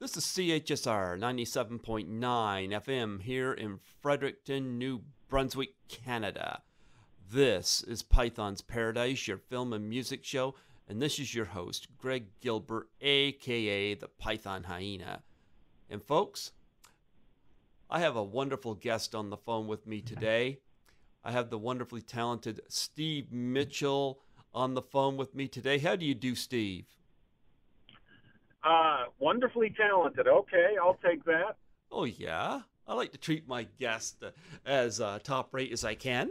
This is CHSR 97.9 FM here in Fredericton, New Brunswick, Canada. This is Python's Paradise, your film and music show, and this is your host, Greg Gilbert, aka the Python Hyena. And folks, I have a wonderful guest on the phone with me today. I have the wonderfully talented Steve Mitchell on the phone with me today. How do you do, Steve? Wonderfully talented. Okay, I'll take that. Oh, yeah. I like to treat my guest as top rate as I can.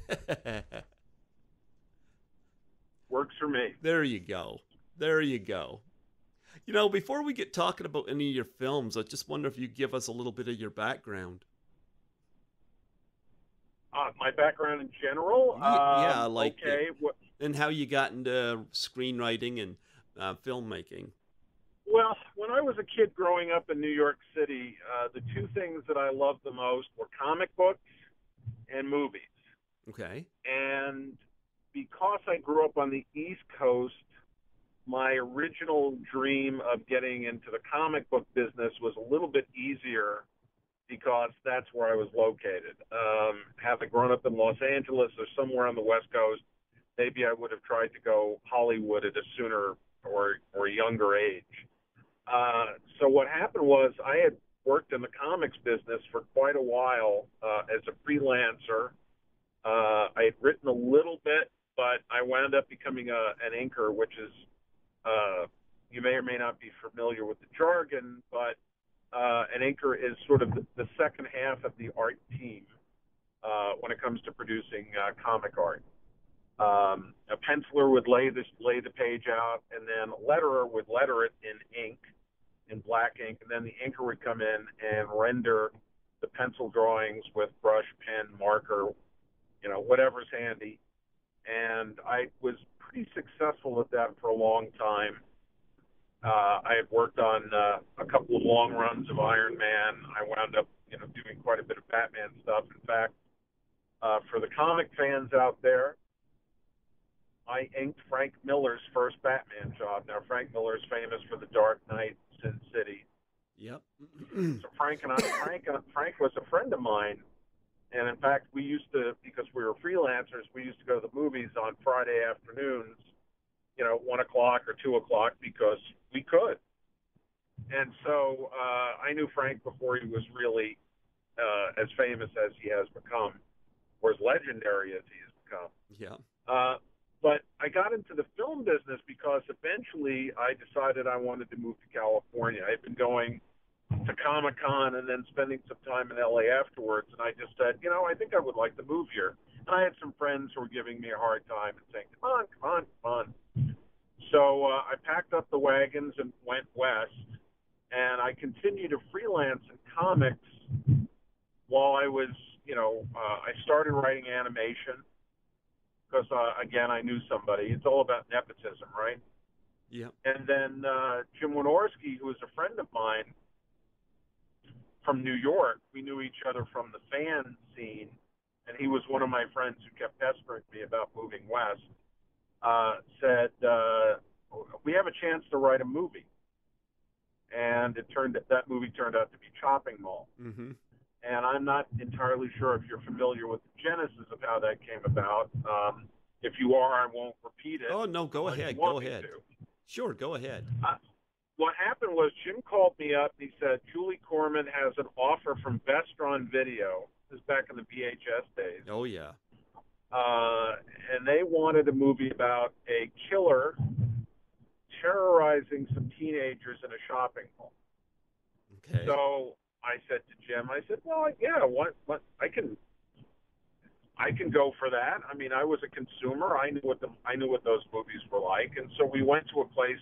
Works for me. There you go. There you go. You know, before we get talking about any of your films, I just wonder if you give us a little bit of your background. My background in general? Yeah, like okay. And how you got into screenwriting and filmmaking. Well, when I was a kid growing up in New York City, the two things that I loved the most were comic books and movies. Okay. And because I grew up on the East Coast, my original dream of getting into the comic book business was a little bit easier because that's where I was located. Having grown up in Los Angeles or somewhere on the West Coast, maybe I would have tried to go Hollywood at a sooner or younger age. So what happened was I had worked in the comics business for quite a while as a freelancer. I had written a little bit, but I wound up becoming an inker, which is, you may or may not be familiar with the jargon, but an inker is sort of the second half of the art team when it comes to producing comic art. A penciler would lay the page out, and then a letterer would letter it in black ink, and then the inker would come in and render the pencil drawings with brush, pen, marker, whatever's handy. And I was pretty successful at that for a long time. I had worked on a couple of long runs of Iron Man. I wound up, doing quite a bit of Batman stuff. In fact, for the comic fans out there, I inked Frank Miller's first Batman job. Now, Frank Miller's famous for The Dark Knight, Sin City. Yep. So Frank was a friend of mine. And in fact, we used to, because we were freelancers, we used to go to the movies on Friday afternoons, 1 o'clock or 2 o'clock, because we could. And so I knew Frank before he was really as famous as he has become, or as legendary as he has become. Yeah. But I got into the film business because eventually I decided I wanted to move to California. I'd been going to Comic-Con and then spending some time in LA afterwards, and I just said, I think I would like to move here. And I had some friends who were giving me a hard time and saying, come on. So I packed up the wagons and went west, and I continued to freelance in comics while I was, I started writing animation because, again, I knew somebody. It's all about nepotism, right? Yeah. And then Jim Wynorski, who was a friend of mine, from New York, we knew each other from the fan scene, and he was one of my friends who kept pestering me about moving west, said, we have a chance to write a movie. And that movie turned out to be Chopping Mall. Mm-hmm. And I'm not entirely sure if you're familiar with the genesis of how that came about. If you are, I won't repeat it. Oh, no, go ahead. Go ahead. Sure, go ahead. What happened was Jim called me up and he said, Julie Corman has an offer from Vestron Video. This is back in the VHS days. Oh, yeah. And they wanted a movie about a killer terrorizing some teenagers in a shopping mall. Okay. So I said to Jim, well, yeah, what I can go for that. I mean, I was a consumer. I knew what those movies were like. And so we went to a place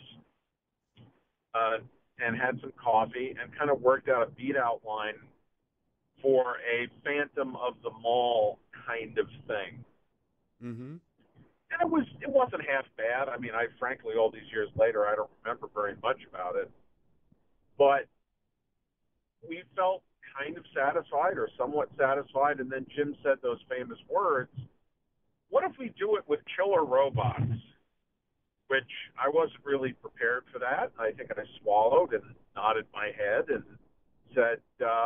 and had some coffee and kind of worked out a beat outline for a Phantom of the Mall kind of thing. Mm-hmm. And it wasn't half bad. I mean, frankly, all these years later, I don't remember very much about it. But we felt kind of satisfied or somewhat satisfied, and then Jim said those famous words, what if we do it with killer robots? which I wasn't really prepared for that. I think I swallowed and nodded my head and said,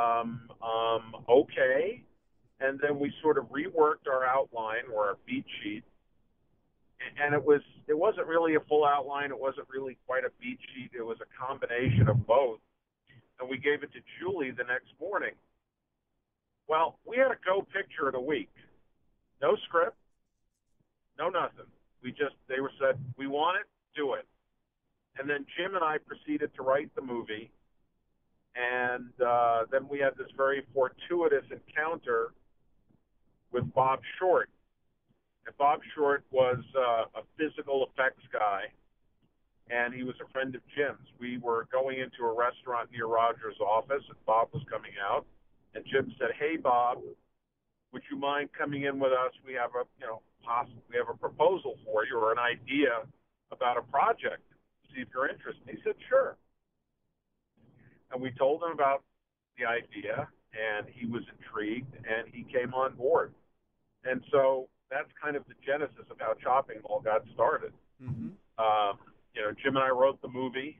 okay. And then we sort of reworked our outline or our beat sheet. And it wasn't really a full outline. It wasn't really quite a beat sheet. It was a combination of both. And we gave it to Julie the next morning. Well, we had a go picture of the week. No script, no nothing. They were said, we want it, do it. And then Jim and I proceeded to write the movie. And then we had this very fortuitous encounter with Bob Short. And Bob Short was a physical effects guy, and he was a friend of Jim's. We were going into a restaurant near Roger's office, and Bob was coming out. And Jim said, "Hey, Bob, would you mind coming in with us? We have a proposal for you or an idea about a project. See if you're interested." He said, "Sure." And we told him about the idea, and he was intrigued, and he came on board. And so that's kind of the genesis of how Chopping Mall got started. Mm-hmm. Jim and I wrote the movie.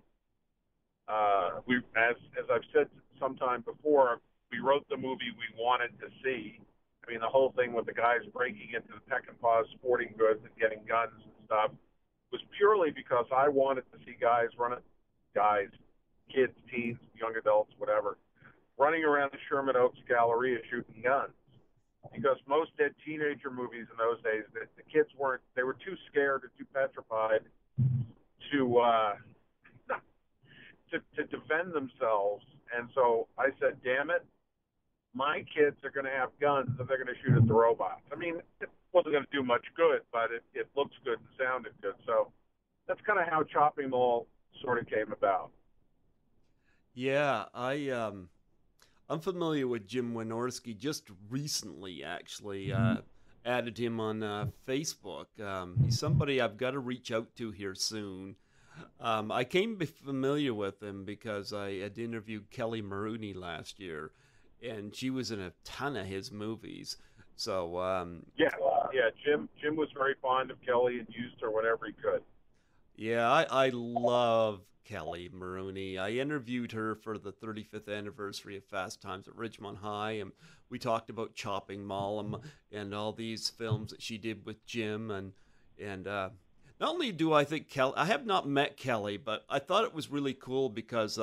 As I've said sometime before, we wrote the movie we wanted to see. I mean, the whole thing with the guys breaking into the Peck and Paws sporting goods and getting guns and stuff was purely because I wanted to see kids, teens, young adults, whatever, running around the Sherman Oaks Galleria shooting guns. Because most teenager movies in those days, the kids they were too scared or too petrified to defend themselves. And so I said, damn it, my kids are going to have guns and they're going to shoot at the robots. I mean, it wasn't going to do much good, but it looks good and sounded good. So that's kind of how Chopping Mall sort of came about. Yeah, I'm familiar with Jim Wynorski. Just recently, actually, added him on Facebook. He's somebody I've got to reach out to here soon. I came to be familiar with him because I had interviewed Kelly Maroney last year, and she was in a ton of his movies. So yeah, Jim was very fond of Kelly and used her whenever he could. Yeah, I love Kelly Maroney. I interviewed her for the 35th anniversary of Fast Times at Ridgemont High, and we talked about Chopping Mall and all these films that she did with Jim. And not only do I think Kelly, I have not met Kelly, but I thought it was really cool because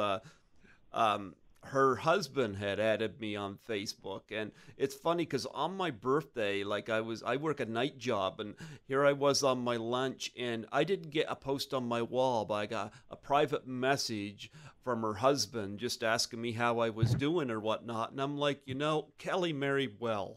her husband had added me on Facebook, and it's funny because on my birthday, I work a night job, and here I was on my lunch, and I didn't get a post on my wall, but I got a private message from her husband just asking me how I was doing or whatnot, and I'm like, Kelly married well.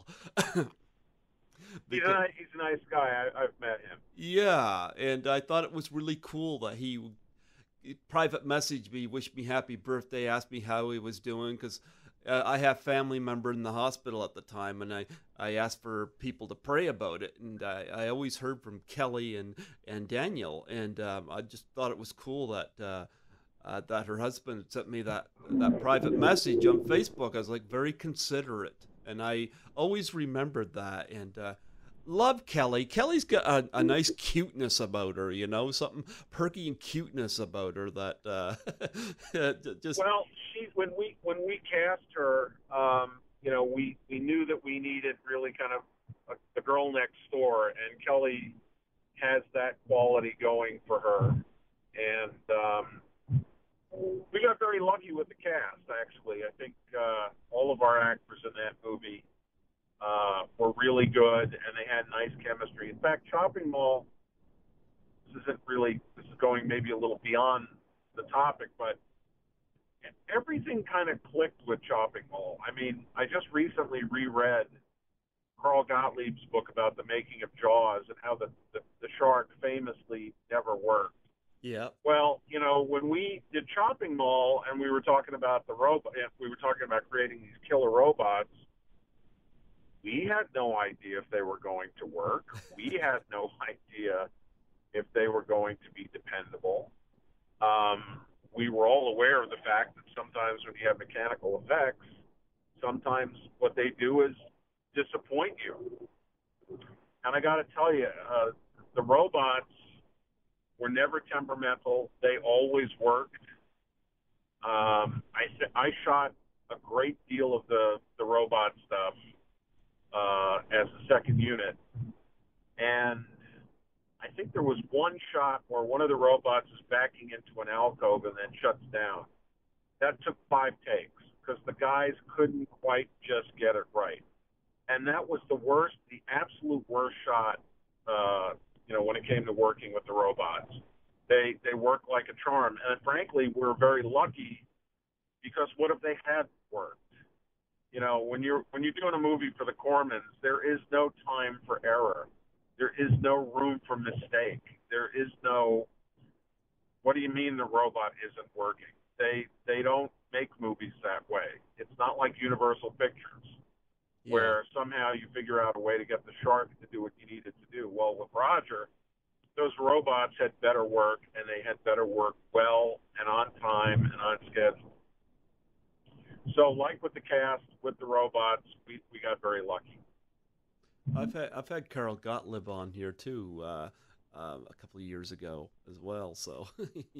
He's a nice guy. I've met him. Yeah, and I thought it was really cool that he private message me, wished me happy birthday, asked me how he was doing, because I have family member in the hospital at the time, and I asked for people to pray about it, and I always heard from Kelly and Daniel, and I just thought it was cool that her husband sent me that private message on Facebook. I was like, very considerate, and I always remembered that, and love Kelly. Kelly's got a nice cuteness about her, something perky and cuteness about her that just. Well, when we cast her, we knew that we needed really kind of the girl next door, and Kelly has that quality going for her, and we got very lucky with the cast. Actually, I think all of our actors in that movie were really good, and they had nice chemistry. In fact, Chopping Mall, this is going maybe a little beyond the topic, but everything kind of clicked with Chopping Mall. I mean, I just recently reread Carl Gottlieb's book about the making of Jaws and how the shark famously never worked. Yeah. Well, when we did Chopping Mall and we were talking about the robot, we were talking about creating these killer robots, we had no idea if they were going to work. We had no idea if they were going to be dependable. We were all aware of the fact that sometimes when you have mechanical effects, sometimes what they do is disappoint you. And I got to tell you, the robots were never temperamental. They always worked. I shot a great deal of the robot stuff as a second unit, and I think there was one shot where one of the robots is backing into an alcove and then shuts down. That took 5 takes because the guys couldn't quite just get it right. And that was the absolute worst shot, when it came to working with the robots. They work like a charm. And frankly, we're very lucky because what if they had worked? When you're doing a movie for the Cormans, there is no time for error. There is no room for mistake. There is no, what do you mean the robot isn't working? They don't make movies that way. It's not like Universal Pictures, where somehow you figure out a way to get the shark to do what you needed to do. Well, with Roger, those robots had better work, and they had better work well and on time and on schedule. So like with the cast, with the robots, we got very lucky. I've had Carol Gottlieb on here too a couple of years ago as well. So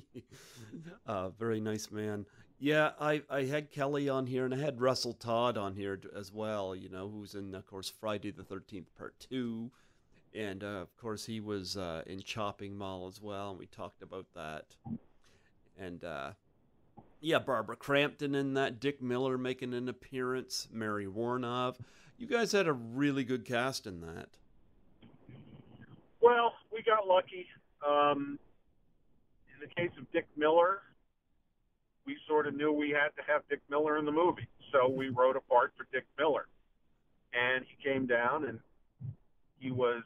very nice man. Yeah, I had Kelly on here, and I had Russell Todd on here as well. Who's in, of course, Friday the 13th Part 2, and of course he was in Chopping Mall as well, and we talked about that. And Barbara Crampton in that, Dick Miller making an appearance, Mary Warnov. You guys had a really good cast in that. Well, we got lucky. In the case of Dick Miller, we sort of knew we had to have Dick Miller in the movie. So we wrote a part for Dick Miller. And he came down, and he was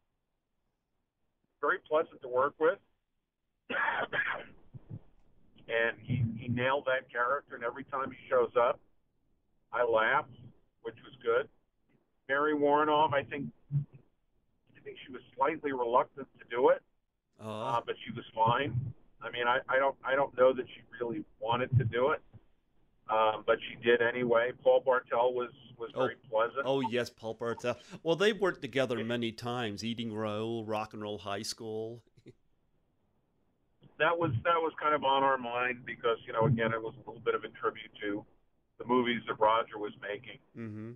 very pleasant to work with. And he nailed that character, and every time he shows up, I laugh, which was good. Mary Warnov, I think she was slightly reluctant to do it, but she was fine. I mean, I don't know that she really wanted to do it, but she did anyway. Paul Bartel was very pleasant. Oh yes, Paul Bartel. Well, they've worked together many times. Eating Raoul, Rock and Roll High School. That was kind of on our mind because again, it was a little bit of a tribute to the movies that Roger was making. Mm-hmm.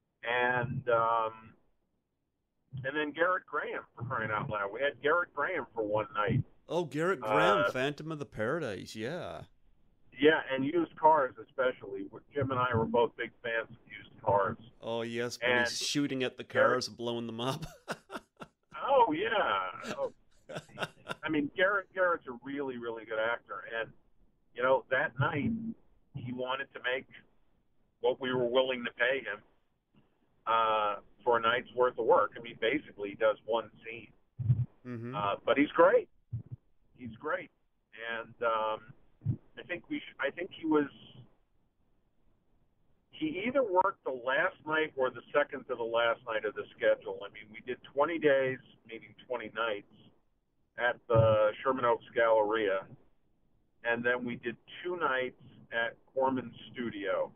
And then Garrett Graham, for crying out loud. We had Garrett Graham for one night. Oh, Garrett Graham, Phantom of the Paradise, yeah. Yeah, and used cars especially. Jim and I were both big fans of used cars. Oh, yes, when he's shooting at the cars and blowing them up. Oh, yeah. Oh. I mean, Garrett's a really, really good actor. And, that night he wanted to make what we were willing to pay him for a night's worth of work. I mean, basically he does one scene. Mm-hmm. But he's great. He's great. And I think he either worked the last night or the second to the last night of the schedule. I mean, we did 20 days, meaning 20 nights, at the Sherman Oaks Galleria, and then we did 2 nights at Corman's studio.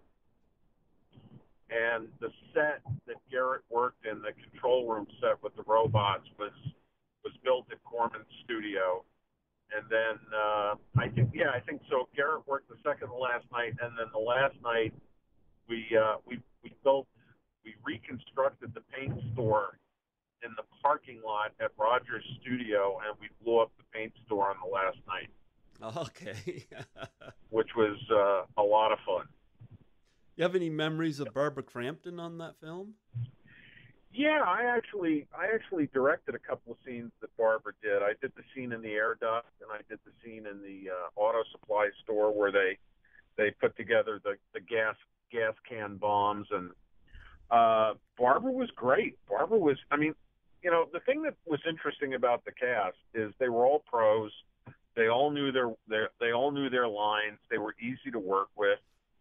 And the set that Garrett worked in, the control room set with the robots, was built at Corman's studio. And then I think so. Garrett worked the second to last night, and then the last night we reconstructed the paint store in the parking lot at Roger's studio, and we blew up the paint store on the last night. Okay. Which was a lot of fun. You have any memories of Barbara Crampton on that film? Yeah, I actually directed a couple of scenes that Barbara did. I did the scene in the air duct, and I did the scene in the auto supply store where they put together the gas can bombs. And Barbara was great. Barbara was, I mean, the thing that was interesting about the cast is they were all pros. They all knew their lines. They were easy to work with.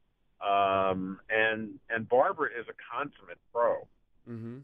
And Barbara is a consummate pro. Mm-hmm.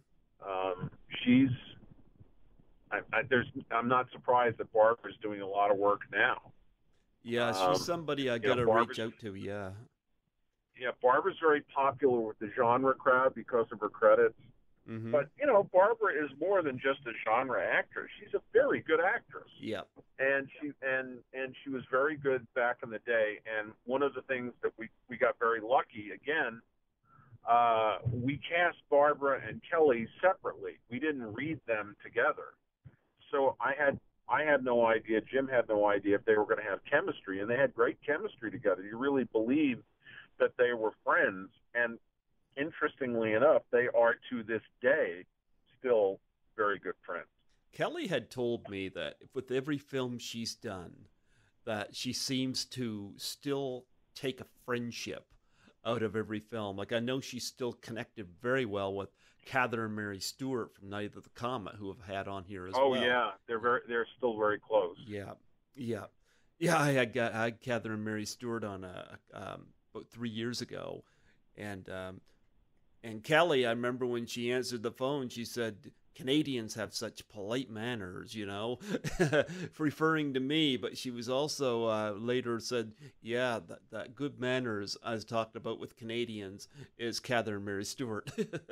I'm not surprised that Barbara's doing a lot of work now. Yeah, she's somebody I gotta reach out to. Yeah, Barbara's very popular with the genre crowd because of her credits. Mm-hmm. But Barbara is more than just a genre actress. She's a very good actress, Yeah. and she was very good back in the day. And one of the things that we got very lucky again, we cast Barbara and Kelly separately. We didn't read them together. So I had no idea. Jim had no idea if they were going to have chemistry, and they had great chemistry together. You really believe that they were friends, and interestingly enough, they are to this day still very good friends. Kelly had told me that with every film she's done, that she seems to still take a friendship out of every film. Like I know she's still connected very well with Catherine Mary Stewart from Night of the Comet, who have had on here as Oh well. yeah, they're still very close. Yeah, yeah, yeah. I had Catherine Mary Stewart on about 3 years ago, and and Kelly, I remember when she answered the phone, she said, Canadians have such polite manners, referring to me. But she was also later said, yeah, that good manners, as talked about with Canadians, is Catherine Mary Stewart.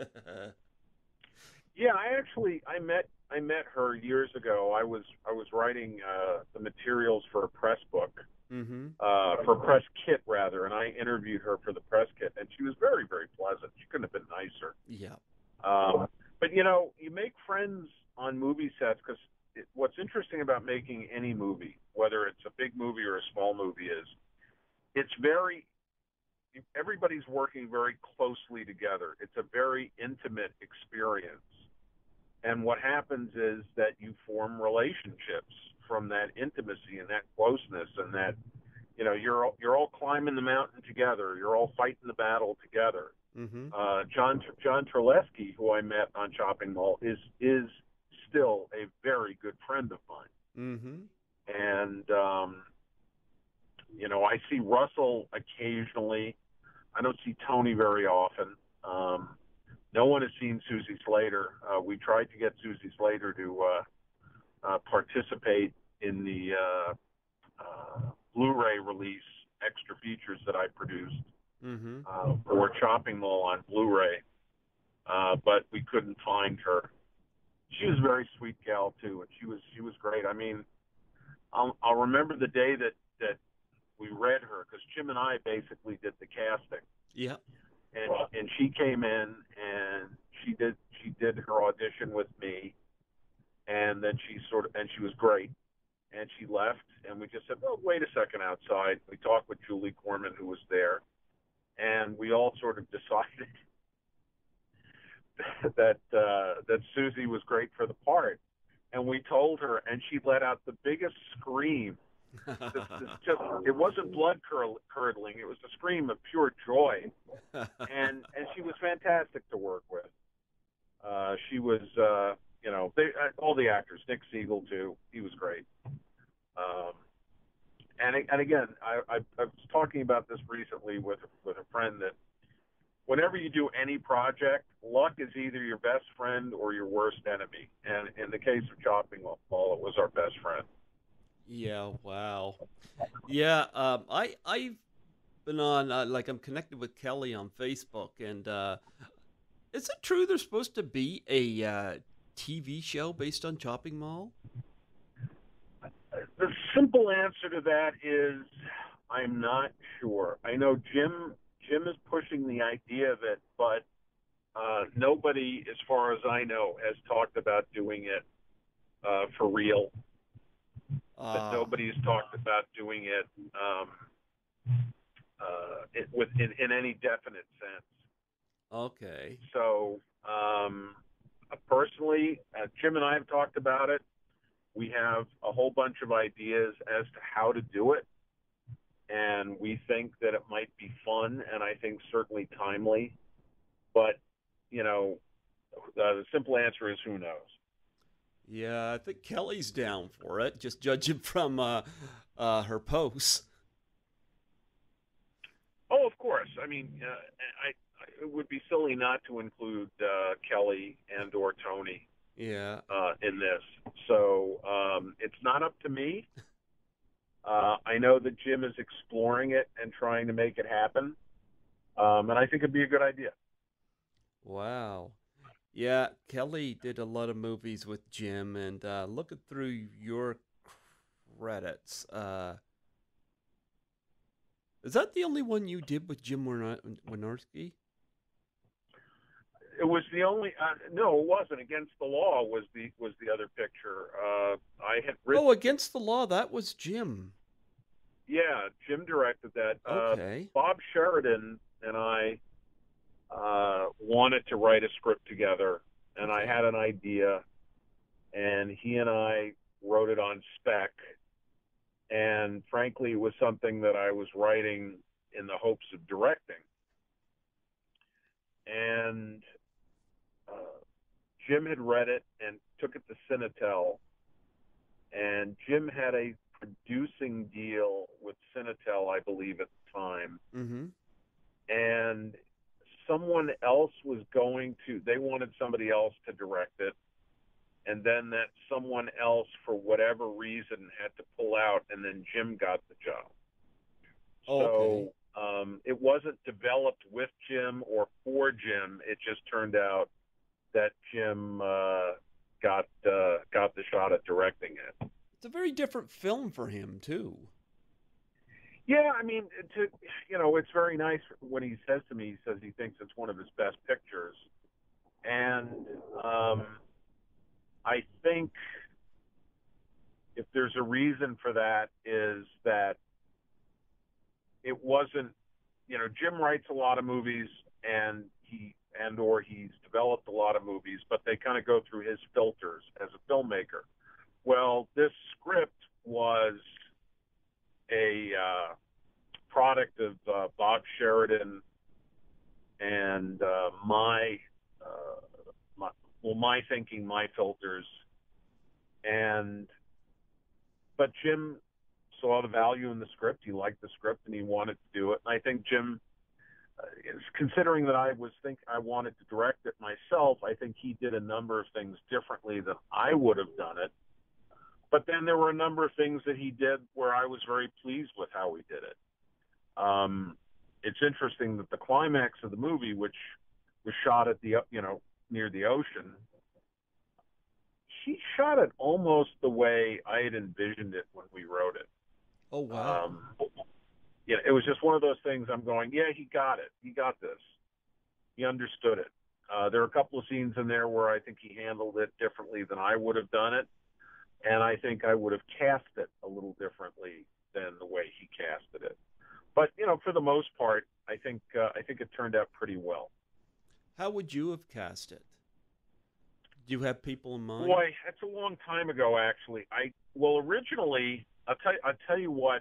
Yeah, I met her years ago. I was writing the materials for a press book, Mm-hmm. for a press kit rather, and I interviewed her for the press kit, and she was very very pleasant. She couldn't have been nicer. Yeah. But you make friends on movie sets because what's interesting about making any movie, whether it's a big movie or a small movie, is it's very everybody's working very closely together. It's a very intimate experience. And what happens is that you form relationships from that intimacy and that closeness, and that you're all climbing the mountain together. You're all fighting the battle together. Mm-hmm. John Terlesky, who I met on Chopping Mall, is still a very good friend of mine. Mm-hmm. And I see Russell occasionally. I don't see Tony very often. No one has seen Susie Slater. We tried to get Susie Slater to participate in the Blu-ray release extra features that I produced Mm-hmm. for Chopping Mall on Blu-ray, but we couldn't find her. She was a very sweet gal too, and she was great. I mean, I'll remember the day that we read her, because Jim and I basically did the casting. Yeah. And she came in and she did her audition with me, and then she was great, and she left, and we just said, well, wait a second outside. We talked with Julie Corman, who was there, and we all sort of decided that Susie was great for the part, and we told her, and she let out the biggest scream. It wasn't blood curdling. It was a scream of pure joy, and she was fantastic to work with. She was, all the actors, Nick Siegel too. He was great. And again, I was talking about this recently with a friend, that whenever you do any project, luck is either your best friend or your worst enemy. And in the case of Chopping Mall, it was our best friend. Yeah. Wow. Yeah. I've been on I'm connected with Kelly on Facebook, and is it true there's supposed to be a TV show based on Chopping Mall? The simple answer to that is I'm not sure. I know Jim is pushing the idea of it, but nobody, as far as I know, has talked about doing it for real. But nobody's talked about doing it in any definite sense. Okay. So personally, Jim and I have talked about it. We have a whole bunch of ideas as to how to do it, and we think that it might be fun, and I think certainly timely. But the simple answer is who knows. Yeah, I think Kelly's down for it, just judging from her posts. Oh, of course. I mean, it would be silly not to include Kelly and or Tony Yeah. in this. So it's not up to me. I know that Jim is exploring it and trying to make it happen, and I think it'd be a good idea. Wow. Yeah, Kelly did a lot of movies with Jim, and looking through your credits, is that the only one you did with Jim Wynorski? It was the only. No, it wasn't. Against the Law was the other picture. I had written. Oh, Against the Law, that was Jim. Yeah, Jim directed that. Okay. Bob Sheridan and I wanted to write a script together, and I Okay. had an idea, and he and I wrote it on spec. And frankly, it was something that I was writing in the hopes of directing. And Jim had read it and took it to Cinetel, and Jim had a producing deal with Cinetel, I believe, at the time, Mm-hmm. and someone else was going to. They wanted somebody else to direct it, and then that someone else, for whatever reason, had to pull out, and then Jim got the job. Oh, okay. So it wasn't developed with Jim or for Jim. It just turned out that Jim got the shot at directing it. It's a very different film for him too. Yeah, I mean, it's very nice when he says to me, he says he thinks it's one of his best pictures, and um, I think if there's a reason for that is that it wasn't, Jim writes a lot of movies or he's developed a lot of movies, but they kind of go through his filters as a filmmaker. Well, this script was a product of Bob Sheridan and my thinking, my filters, and but Jim saw the value in the script. He liked the script and he wanted to do it. And I think Jim, considering that I wanted to direct it myself, I think he did a number of things differently than I would have done it. But then there were a number of things that he did where I was very pleased with how he did it. It's interesting that the climax of the movie, which was shot at the near the ocean, he shot it almost the way I had envisioned it when we wrote it. Oh, wow. Yeah, it was just one of those things. I'm going, yeah, he got it. He got this. He understood it. There are a couple of scenes in there where I think he handled it differently than I would have done it, and I think I would have cast it a little differently than the way he casted it. But for the most part, I think it turned out pretty well. How would you have cast it? Do you have people in mind? Boy, that's a long time ago, actually. Originally, I'll tell you what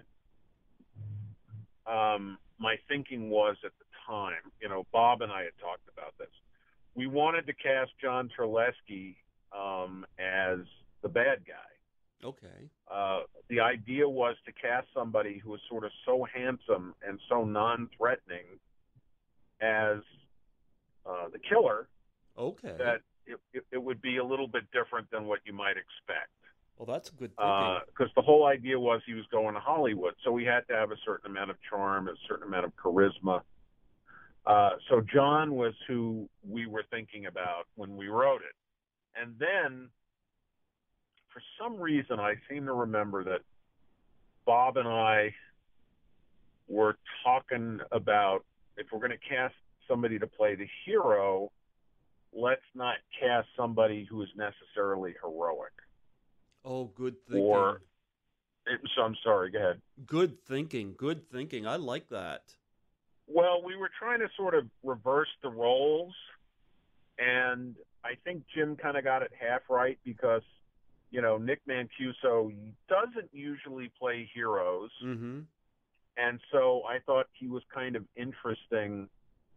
my thinking was at the time. Bob and I had talked about this. We wanted to cast John Terlesky as the bad guy. Okay. The idea was to cast somebody who was sort of so handsome and so non-threatening as the killer Okay. that it would be a little bit different than what you might expect. Well, that's good thinking. Because the whole idea was he was going to Hollywood, so we had to have a certain amount of charm, a certain amount of charisma. So John was who we were thinking about when we wrote it. And then, for some reason, I seem to remember that Bob and I were talking about, if we're going to cast somebody to play the hero, let's not cast somebody who is necessarily heroic. Oh, good Or, thinking. so I'm sorry, go ahead. Good thinking. Good thinking. I like that. Well, we were trying to sort of reverse the roles, and I think Jim kind of got it half right because, Nick Mancuso doesn't usually play heroes, Mm-hmm. and so I thought he was kind of interesting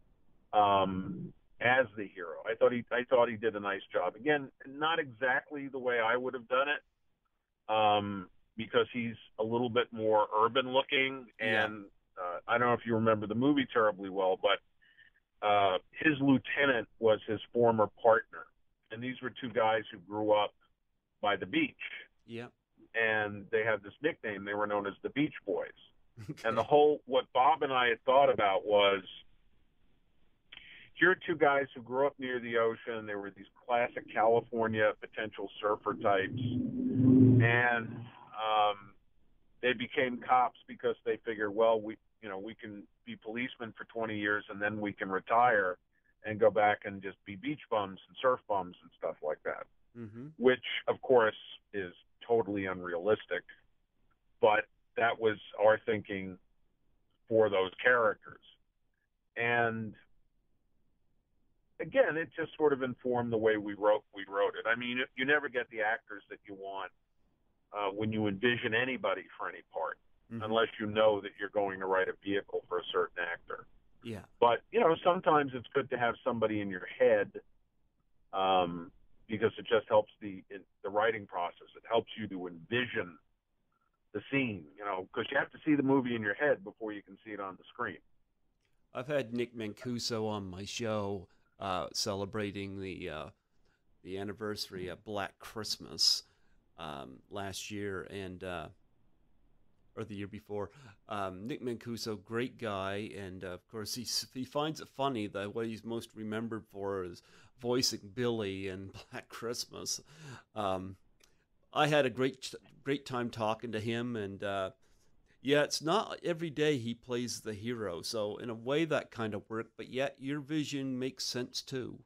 as the hero. I thought he did a nice job. Again, not exactly the way I would have done it, because he's a little bit more urban looking, Yeah. and I don't know if you remember the movie terribly well, but his lieutenant was his former partner, and these were two guys who grew up by the beach, Yeah. and they had this nickname. They were known as the Beach Boys. And Okay. what Bob and I had thought about was Here are two guys who grew up near the ocean. They were these classic California potential surfer types, and they became cops because they figured, well, we can be policemen for 20 years and then we can retire and go back and just be beach bums and surf bums and stuff like that, which of course is totally unrealistic, but that was our thinking for those characters. And again, it just sort of informed the way we wrote it. I mean, you never get the actors that you want when you envision anybody for any part, unless you know that you're going to write a vehicle for a certain actor. Yeah. But, sometimes it's good to have somebody in your head because it just helps the writing process. It helps you to envision the scene, because you have to see the movie in your head before you can see it on the screen. I've had Nick Mancuso on my show celebrating the anniversary of Black Christmas last year, and or the year before. Nick Mancuso, great guy, and of course he finds it funny that what he's most remembered for is voicing Billy in Black Christmas. I had a great time talking to him, and yeah, it's not every day he plays the hero, so in a way that kind of worked, but yet your vision makes sense too.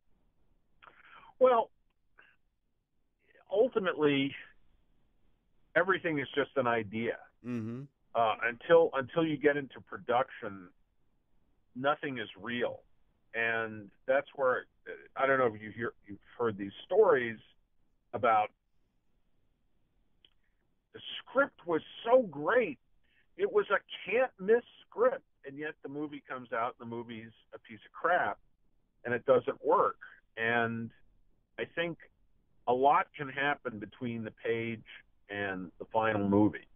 Well, ultimately, everything is just an idea. Until you get into production, nothing is real, and that's where I don't know if you've heard these stories about the script was so great, it was a can't miss script, and yet the movie comes out and the movie's a piece of crap, and it doesn't work. And I think a lot can happen between the page and the final movie.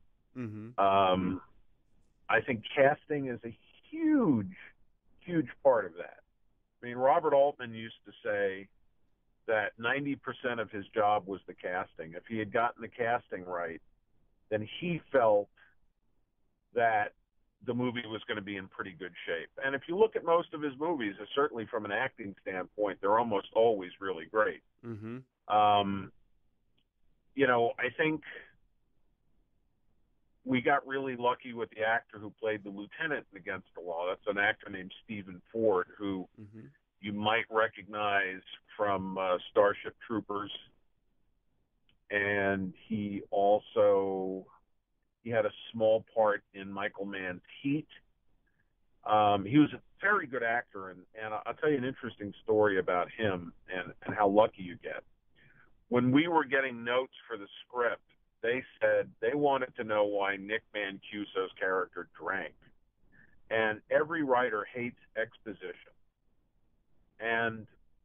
I think casting is a huge part of that. I mean, Robert Altman used to say that 90% of his job was the casting. If he had gotten the casting right, then he felt that the movie was going to be in pretty good shape. And if you look at most of his movies, certainly from an acting standpoint, they're almost always really great. I think we got really lucky with the actor who played the lieutenant in Against the Law. That's an actor named Stephen Ford, who you might recognize from Starship Troopers. And he had a small part in Michael Mann's Heat. He was a very good actor, and I'll tell you an interesting story about him and how lucky you get. When we were getting notes for the script, they said they wanted to know why Nick Mancuso's character drank. And every writer hates exposition. And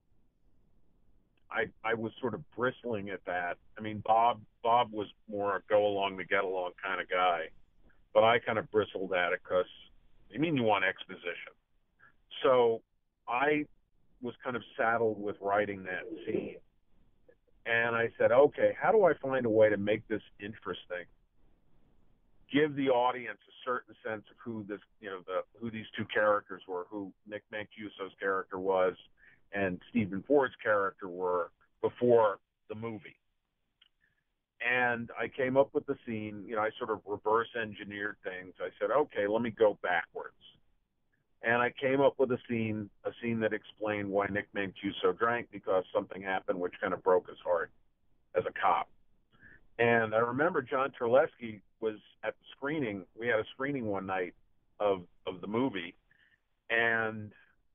I was sort of bristling at that. I mean, Bob was more a go along to get along kind of guy, but I kind of bristled at it because, I mean, you want exposition. So I was kind of saddled with writing that scene. And I said, okay, how do I find a way to make this interesting? Give the audience a certain sense of who these two characters were, who Nick Mancuso's character was and Stephen Ford's character were before the movie. And I came up with the scene, I sort of reverse engineered things. I said, okay, let me go backwards. And I came up with a scene that explained why Nick Mancuso drank, because something happened which kind of broke his heart as a cop. And I remember John Terlesky was at the screening. We had a screening one night of the movie, and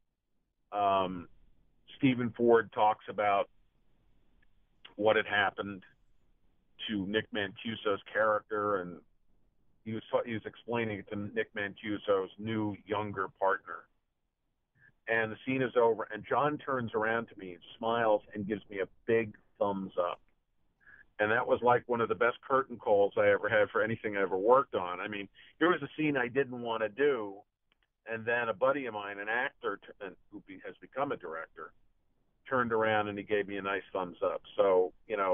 Stephen Ford talks about what had happened to Nick Mancuso's character, and he was explaining it to Nick Mancuso's new, younger partner. And the scene is over, and John turns around to me, smiles, and gives me a big thumbs up. And that was like one of the best curtain calls I ever had for anything I ever worked on. I mean, here was a scene I didn't want to do, and then a buddy of mine, an actor who has become a director, turned around and he gave me a nice thumbs up. So,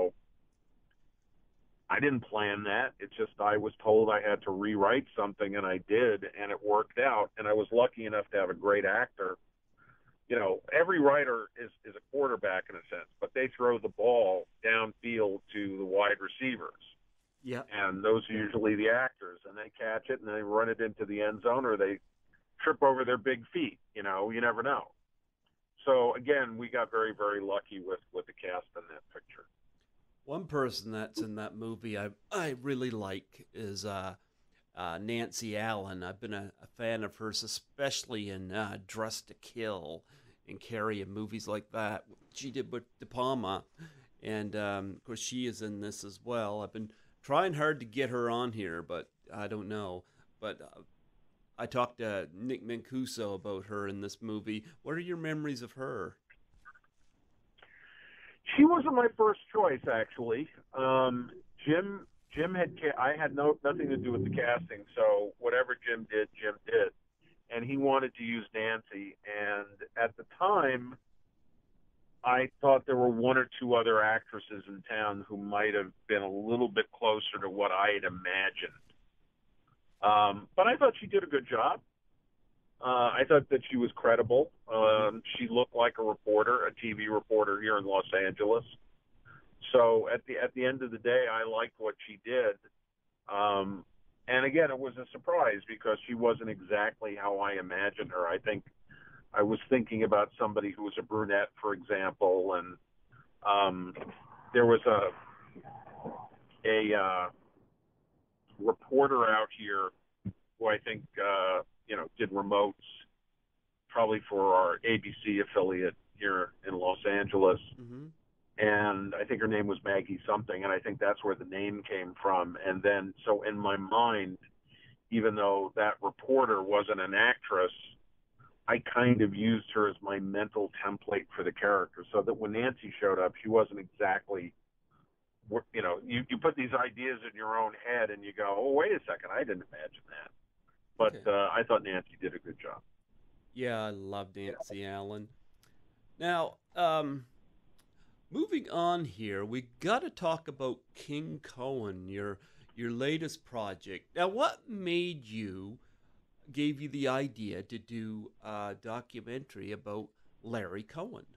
I didn't plan that. It's just I was told I had to rewrite something, and I did, and it worked out. And I was lucky enough to have a great actor every writer is a quarterback in a sense, but they throw the ball downfield to the wide receivers. Yeah. And those are usually the actors, and they catch it and they run it into the end zone, or they trip over their big feet. You never know. So again, we got very, very lucky with the cast in that picture. One person that's in that movie I really like is Nancy Allen. I've been a fan of hers, especially in Dress to Kill and Carrie and movies like that. She did with De Palma, and of course she is in this as well. I've been trying hard to get her on here, but I don't know. But I talked to Nick Mancuso about her in this movie. What are your memories of her? She wasn't my first choice, actually. Jim I had nothing to do with the casting, so whatever Jim did, and he wanted to use Nancy. And at the time, I thought there were one or two other actresses in town who might have been a little bit closer to what I had imagined. But I thought she did a good job. I thought that she was credible. She looked like a reporter, a TV reporter here in Los Angeles. So at the end of the day, I liked what she did. And again, it was a surprise because she wasn't exactly how I imagined her. I think I was thinking about somebody who was a brunette, for example, and there was a reporter out here who I think did remotes, probably for our ABC affiliate here in Los Angeles. Mm-hmm. And I think her name was Maggie something, and I think that's where the name came from. And then, so in my mind, even though that reporter wasn't an actress, I kind of used her as my mental template for the character, so that when Nancy showed up, she wasn't exactly, you put these ideas in your own head and you go, oh, wait a second, I didn't imagine that. But Okay. I thought Nancy did a good job. Yeah, I love Nancy Allen. Now, moving on here, we got to talk about King Cohen, your latest project. Now, what gave you the idea to do a documentary about Larry Cohen?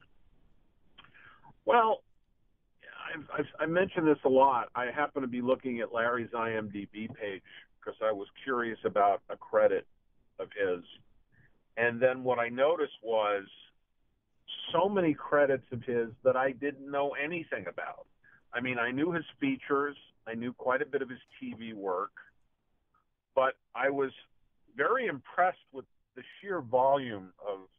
Well, I mentioned this a lot. I happen to be looking at Larry's IMDb page because I was curious about a credit of his. And then what I noticed was so many credits of his that I didn't know anything about. I mean, I knew his features. I knew quite a bit of his TV work. But I was very impressed with the sheer volume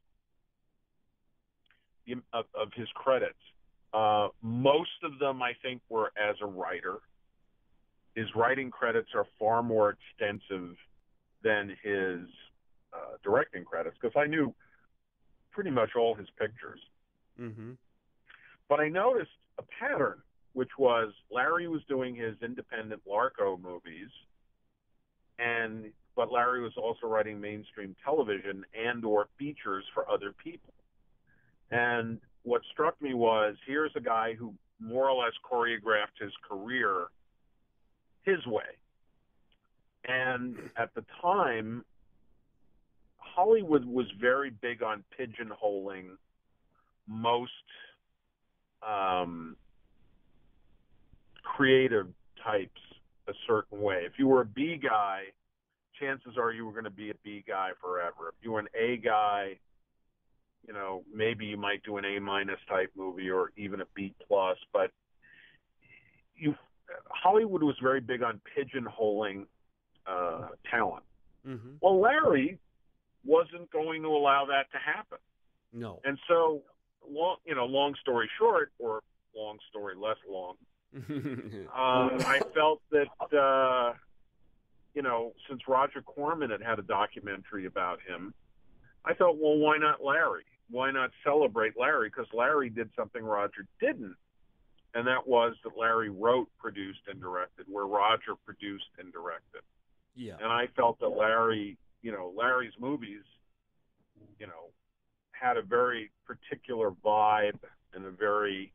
of his credits. Most of them, I think, were as a writer. His writing credits are far more extensive than his directing credits because I knew pretty much all his pictures. Mm-hmm. But I noticed a pattern, which was Larry was doing his independent Larco movies, but Larry was also writing mainstream television and or features for other people. And what struck me was, here's a guy who more or less choreographed his career his way. And at the time, Hollywood was very big on pigeonholing most creative types a certain way. If you were a B guy, chances are you were going to be a B guy forever. If you were an A guy, maybe you might do an A- type movie or even a B+, but Hollywood was very big on pigeonholing talent. Mm-hmm. Well, Larry wasn't going to allow that to happen. No. And so, long story short, or long story less long, I felt that, since Roger Corman had a documentary about him, I thought, well, why not Larry? Why not celebrate Larry? Because Larry did something Roger didn't, and that was that Larry wrote, produced, and directed, where Roger produced and directed. Yeah. And I felt that Larry's movies, had a very particular vibe and a very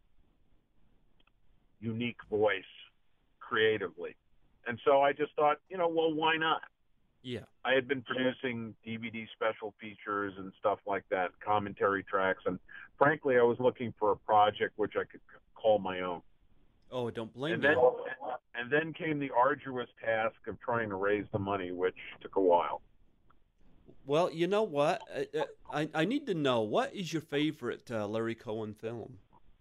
unique voice creatively. And so I just thought, well, why not? Yeah. I had been producing DVD special features and stuff like that, commentary tracks, and frankly, I was looking for a project which I could call my own. Oh, don't blame And then, you. and then came the arduous task of trying to raise the money, which took a while. Well, you know what? I need to know, what is your favorite Larry Cohen film?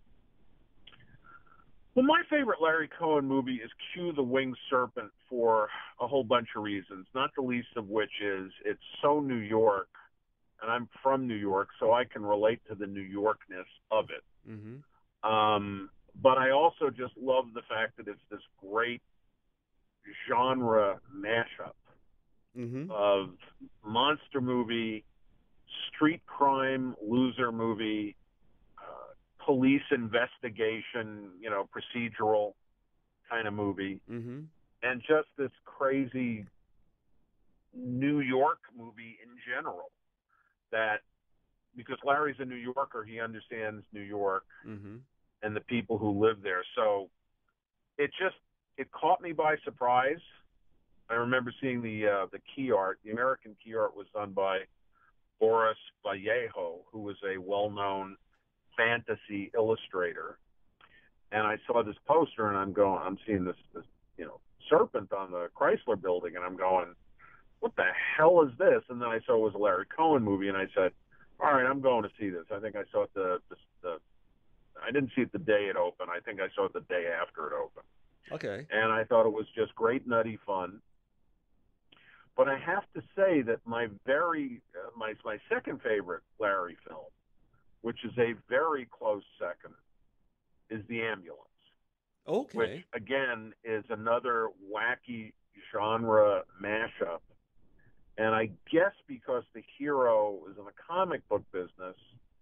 Well, my favorite Larry Cohen movie is Q the Winged Serpent for a whole bunch of reasons, not the least of which is it's so New York, and I'm from New York, so I can relate to the New Yorkness of it. Mm-hmm. But I also just love the fact that it's this great genre mashup Mm-hmm. of monster movie, street crime, loser movie, police investigation, procedural kind of movie, Mm-hmm. and just this crazy New York movie in general. That because Larry's a New Yorker, he understands New York Mm-hmm. and the people who live there. So it just it caught me by surprise. I remember seeing the key art. The American key art was done by Boris Vallejo, who was a well-known fantasy illustrator. And I saw this poster, and I'm seeing this serpent on the Chrysler Building, and I'm going, what the hell is this? And then I saw it was a Larry Cohen movie, and I said, all right, I'm going to see this. I think I saw it the I didn't see it the day it opened. I think I saw it the day after it opened. Okay. And I thought it was just great, nutty fun. But I have to say that my second favorite Larry film, which is a very close second, is The Ambulance, which Okay. again is another wacky genre mashup. And I guess because the hero is in the comic book business,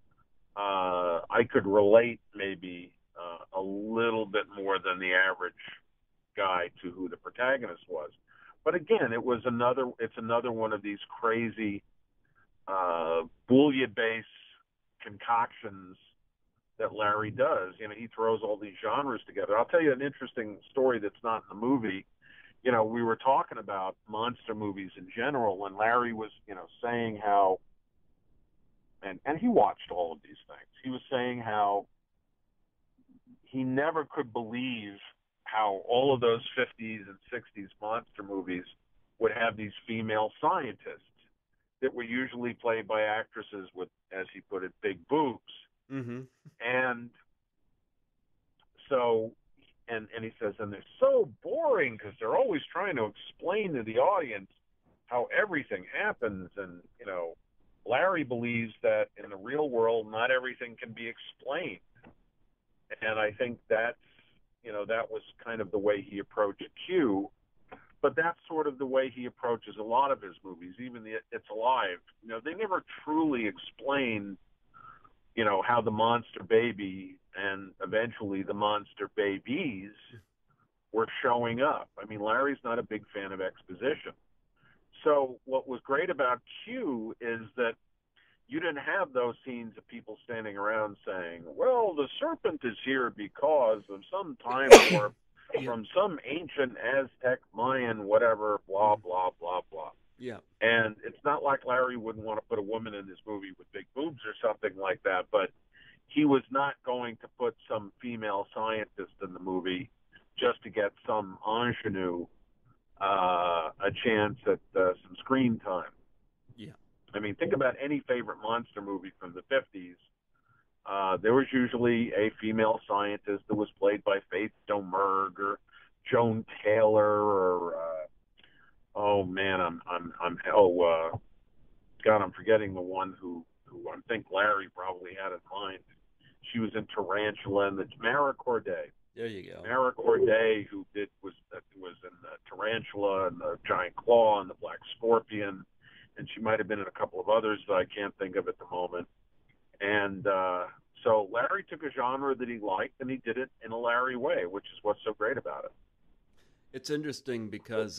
I could relate maybe a little bit more than the average guy to who the protagonist was. But again, it's another one of these crazy bouillabaisse concoctions that Larry does. He throws all these genres together. I'll tell you an interesting story that's not in the movie. We were talking about monster movies in general, and Larry was, saying how, and he watched all of these things. He was saying how he never could believe how all of those 50s and 60s monster movies would have these female scientists that were usually played by actresses with, as he put it, big boobs. Mm-hmm. And so, and he says, and they're so boring because they're always trying to explain to the audience how everything happens. And, Larry believes that in the real world, not everything can be explained. And I think that was kind of the way he approached Q. But that's sort of the way he approaches a lot of his movies, even the It's Alive. They never truly explain, how the monster baby and eventually the monster babies were showing up. I mean, Larry's not a big fan of exposition. So what was great about Q is that you didn't have those scenes of people standing around saying, well, the serpent is here because of some time warp Yeah. from some ancient Aztec, Mayan, whatever, blah, Mm. blah, blah, blah. Yeah. And it's not like Larry wouldn't want to put a woman in his movie with big boobs or something like that, but he was not going to put some female scientist in the movie just to get some ingenue a chance at some screen time. Yeah. I mean, think about any favorite monster movie from the 50s. There was usually a female scientist that was played by Faith Domergue or Joan Taylor or oh man, God, I'm forgetting the one who I think Larry probably had in mind. She was in Tarantula, and it's Mara Corday. There you go. Mara Corday, who was in Tarantula and the Giant Claw and the Black Scorpion, and she might have been in a couple of others that I can't think of at the moment. And so Larry took a genre that he liked, and he did it in a Larry way, which is what's so great about it. It's interesting because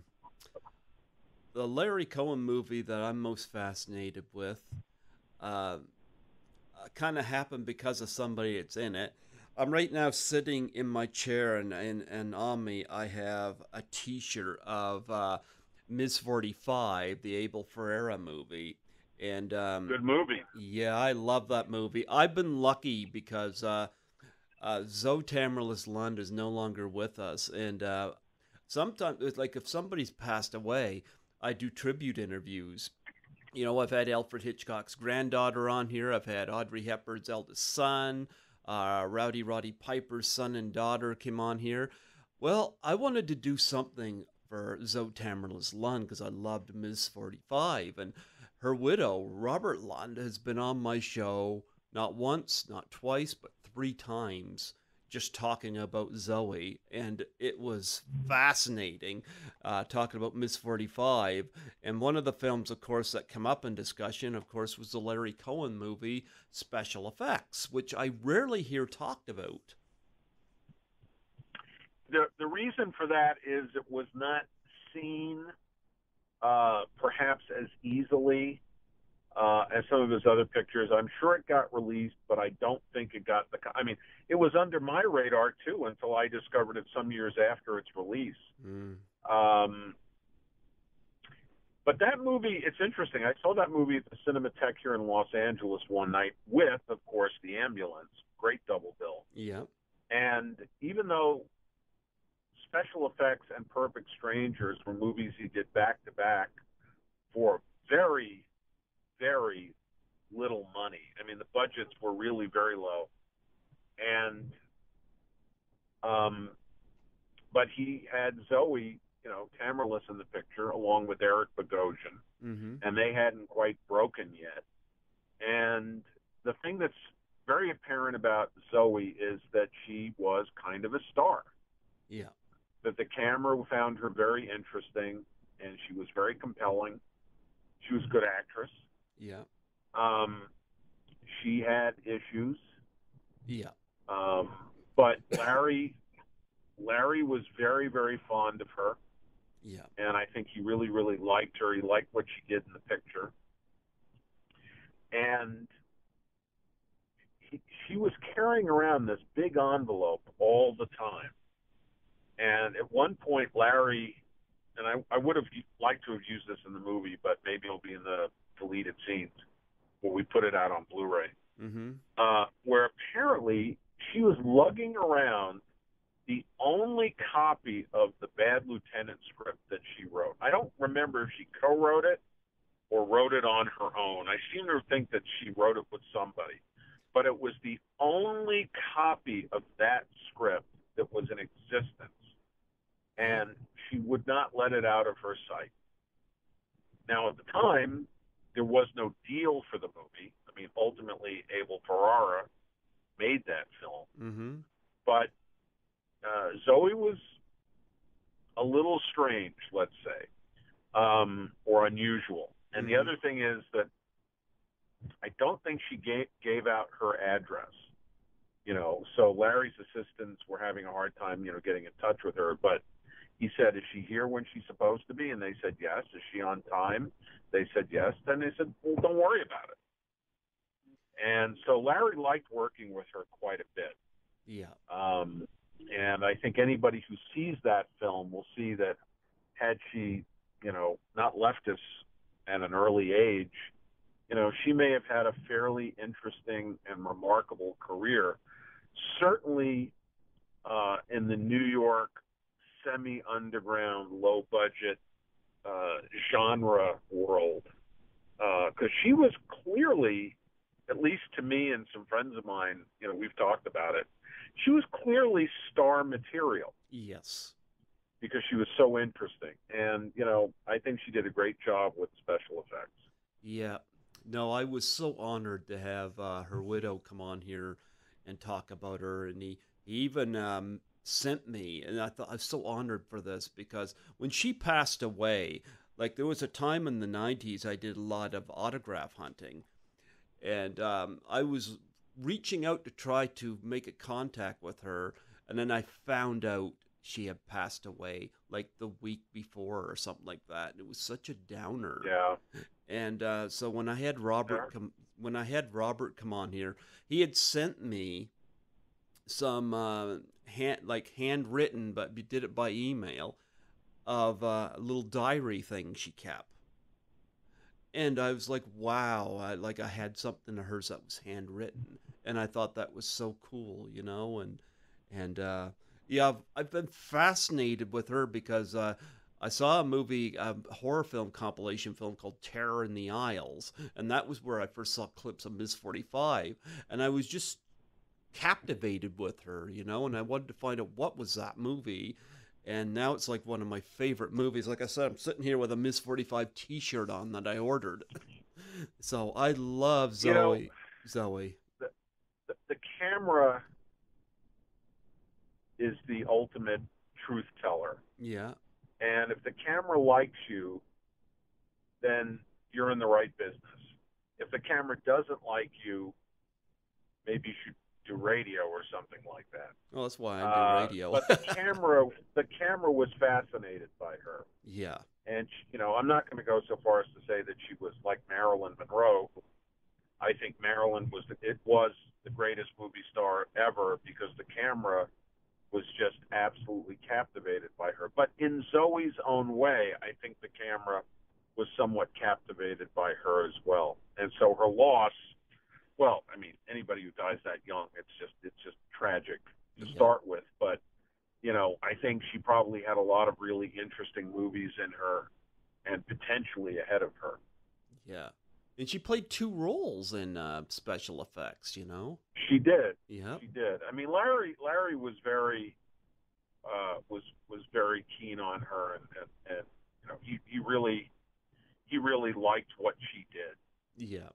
the Larry Cohen movie that I'm most fascinated with uh, kind of happened because of somebody that's in it. I'm right now sitting in my chair, and on me I have a T-shirt of Ms. 45, the Abel Ferreira movie. And Good movie. yeah, I love that movie. I've been lucky because Zoe Tamerlis Lund is no longer with us. And sometimes, it's like if somebody's passed away, I do tribute interviews. You know, I've had Alfred Hitchcock's granddaughter on here. I've had Audrey Hepburn's eldest son. Rowdy Roddy Piper's son and daughter came on here. Well, I wanted to do something for Zoe Tamerlis Lund because I loved Ms. 45. And her widow, Robert Lund, has been on my show not once, not twice, but 3 times just talking about Zoe. And it was fascinating talking about Ms. 45. And one of the films, of course, that came up in discussion, of course, was the Larry Cohen movie, Special Effects, which I rarely hear talked about. The reason for that is it was not seen perhaps as easily as some of his other pictures. I'm sure it got released, but I don't think it got I mean, it was under my radar too until I discovered it some years after its release. But that movie, it's interesting. I saw that movie at the Cinematheque here in Los Angeles one night with, of course, The Ambulance. Great double bill. Yeah. And even though Special Effects and Perfect Strangers were movies he did back to back for very, very little money. I mean, the budgets were really very low. And, but he had Zoe, you know, Tamerlis in the picture, along with Eric Bogosian, and they hadn't quite broken yet. And the thing that's very apparent about Zoe is that she was kind of a star. Yeah. That the camera found her very interesting, and she was very compelling. She was a good actress. Yeah. She had issues. Yeah. But Larry was very, very fond of her. Yeah. And I think he really, really liked her. He liked what she did in the picture. And she was carrying around this big envelope all the time. And at one point, Larry, and I would have liked to have used this in the movie, but maybe it'll be in the deleted scenes where we put it out on Blu-ray, where apparently she was lugging around the only copy of the Bad Lieutenant script that she wrote. I don't remember if she co-wrote it or wrote it on her own. I seem to think that she wrote it with somebody. But it was the only copy of that script that was in existence. And she would not let it out of her sight. Now, at the time, there was no deal for the movie. I mean, ultimately, Abel Ferrara made that film. But Zoe was a little strange, let's say, or unusual. And the other thing is that I don't think she gave out her address. You know, so Larry's assistants were having a hard time, you know, getting in touch with her. But he said, is she here when she's supposed to be? And they said, yes. Is she on time? They said, yes. Then they said, well, don't worry about it. And so Larry liked working with her quite a bit. Yeah. And I think anybody who sees that film will see that had she, you know, not left us at an early age, you know, she may have had a fairly interesting and remarkable career. Certainly in the New York semi-underground, low-budget genre world, because she was clearly, at least to me and some friends of mine, you know, we've talked about it, she was clearly star material. Yes. Because she was so interesting. And, you know, I think she did a great job with special effects. Yeah. No, I was so honored to have her widow come on here and talk about her. And he even sent me, and I thought I was so honored for this because when she passed away, like there was a time in the 90s I did a lot of autograph hunting. And I was reaching out to try to make a contact with her. And then I found out she had passed away like the week before or something like that. And it was such a downer. Yeah. And so when I had Robert come on here, he had sent me some handwritten, but we did it by email, of a little diary thing she kept. And I was like, wow, I had something of hers that was handwritten. And I thought that was so cool, you know? And yeah, I've been fascinated with her because I saw a movie, a horror film compilation film called Terror in the Isles. And that was where I first saw clips of Ms. 45. And I was just captivated with her, you know? And I wanted to find out what was that movie. And now it's like one of my favorite movies. Like I said, I'm sitting here with a Ms. 45 t-shirt on that I ordered. So I love You know, Zoe. Zoe. the camera is the ultimate truth teller. Yeah. And if the camera likes you, then you're in the right business. If the camera doesn't like you, maybe you should do radio or something like that. Well, that's why I do radio. But the camera was fascinated by her. Yeah. And you know, I'm not going to go so far as to say that she was like Marilyn Monroe. I think Marilyn was the greatest movie star ever because the camera was just absolutely captivated by her. But in Zoe's own way, I think the camera was somewhat captivated by her as well. And so her loss, well, I mean, anybody who dies that young, it's just tragic to start with. But, you know, I think she probably had a lot of really interesting movies in her and potentially ahead of her. Yeah. And she played 2 roles in special effects, you know? She did. Yeah. She did. I mean, Larry was very was very keen on her, and you know, he really liked what she did. Yeah.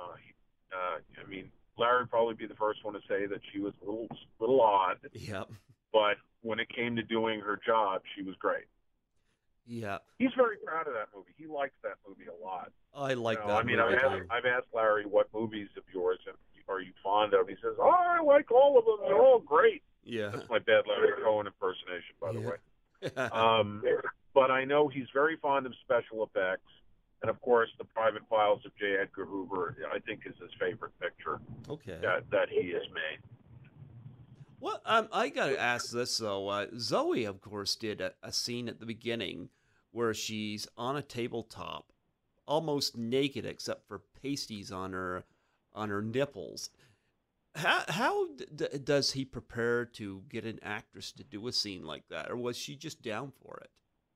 I mean, Larry would probably be the first one to say that she was a little odd. Yeah. But when it came to doing her job, she was great. Yeah. He's very proud of that movie. He likes that movie a lot. I like that I mean, movie too. I've asked Larry what movies of yours are you fond of. He says, "Oh, I like all of them. They're all great." Yeah. That's my bad Larry Cohen impersonation, by the way. But I know he's very fond of special effects. And, of course, The Private Files of J. Edgar Hoover, I think, is his favorite picture that he has made. Well, I got to ask this, though. Zoe, of course, did a scene at the beginning where she's on a tabletop, almost naked except for pasties on her nipples. How does he prepare to get an actress to do a scene like that, or was she just down for it?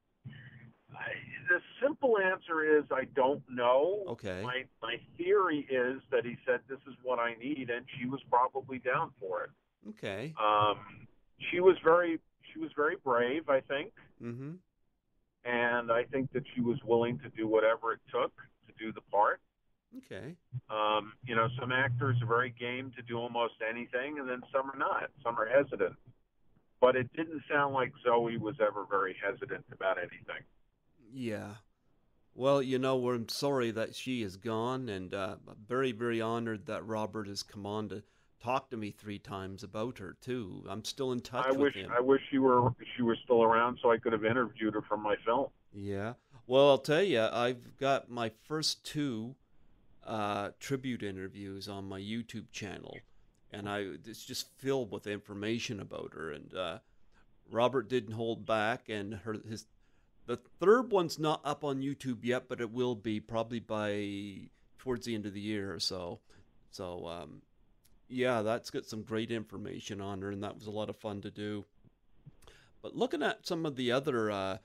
The simple answer is I don't know. Okay. My theory is that he said, "This is what I need," and she was probably down for it. Okay. She was very brave, I think. Mm-hmm. And I think that she was willing to do whatever it took to do the part. Okay. You know, some actors are very game to do almost anything, and then some are not. Some are hesitant. But it didn't sound like Zoe was ever very hesitant about anything. Yeah. Well, you know, I'm sorry that she is gone, and very, very honored that Robert has come on to talk to me 3 times about her too. I'm still in touch with him. I wish she were still around so I could have interviewed her for my film. Yeah. Well, I'll tell you, I've got my first 2 tribute interviews on my YouTube channel, and it's just filled with information about her. And Robert didn't hold back, and the 3rd one's not up on YouTube yet, but it will be probably by towards the end of the year or so. So yeah, that's got some great information on her, and that was a lot of fun to do. But looking at some of the other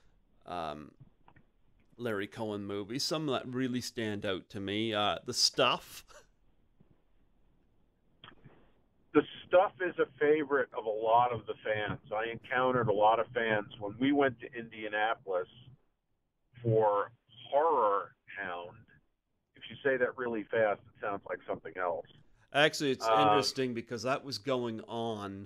Larry Cohen movies, some that really stand out to me, The Stuff. The Stuff is a favorite of a lot of the fans. I encountered a lot of fans when we went to Indianapolis for Horror Hound. If you say that really fast, it sounds like something else. Actually, it's interesting because that was going on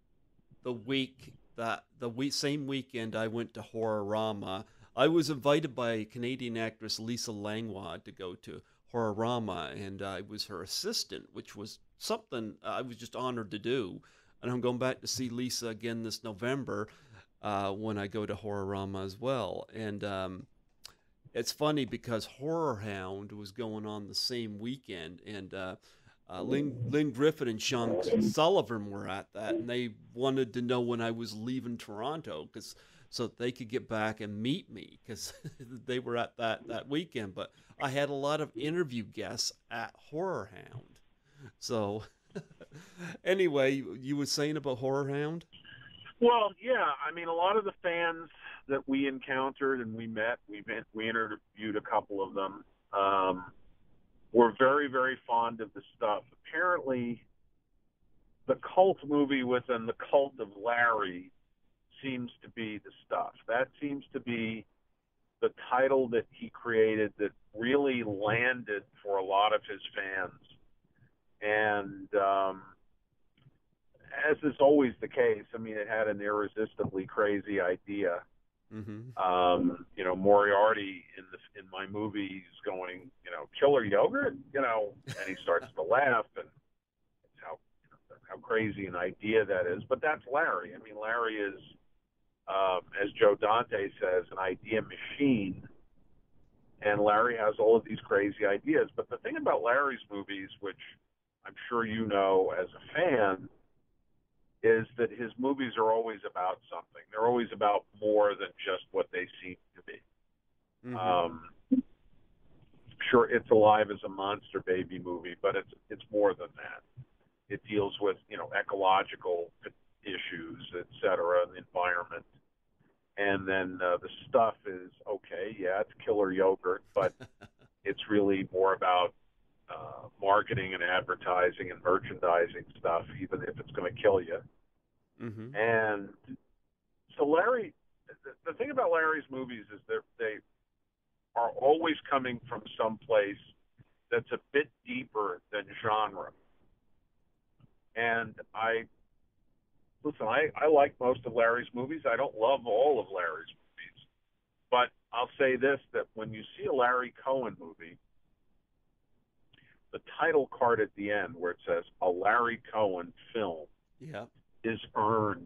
same weekend I went to Horrorama. I was invited by Canadian actress Lisa Langlois to go to Horrorama, and I was her assistant, which was something I was just honored to do. And I'm going back to see Lisa again this November when I go to Horrorama as well. And it's funny because Horror Hound was going on the same weekend, and Lynn Griffin and Sean Sullivan were at that, and they wanted to know when I was leaving Toronto because so that they could get back and meet me because they were at that weekend. But I had a lot of interview guests at Horror Hound. So anyway, you were saying about Horror Hound? Well, yeah. I mean, a lot of the fans that we encountered and we interviewed a couple of them. Were very, very fond of the stuff. Apparently, the cult movie within the cult of Larry seems to be the stuff. That seems to be the title that he created that really landed for a lot of his fans. And as is always the case, I mean, it had an irresistibly crazy idea. You know, Moriarty in my movie is going, you know, killer yogurt, you know, and he starts to laugh, and it's how crazy an idea that is. But that's Larry. I mean, Larry is, as Joe Dante says, an idea machine, and Larry has all of these crazy ideas. But the thing about Larry's movies, which I'm sure you know as a fan, is that his movies are always about something. They're always about more than just what they seem to be. Sure, It's Alive is a monster baby movie, but it's more than that. It deals with, you know, ecological issues, et cetera, the environment. And then the stuff is, okay, yeah, it's killer yogurt, but it's really more about marketing and advertising and merchandising stuff, even if it's going to kill you. And so Larry, the thing about Larry's movies is they are always coming from some place that's a bit deeper than genre. And I like most of Larry's movies. I don't love all of Larry's movies, but I'll say this, that when you see a Larry Cohen movie, the title card at the end where it says a Larry Cohen film is earned.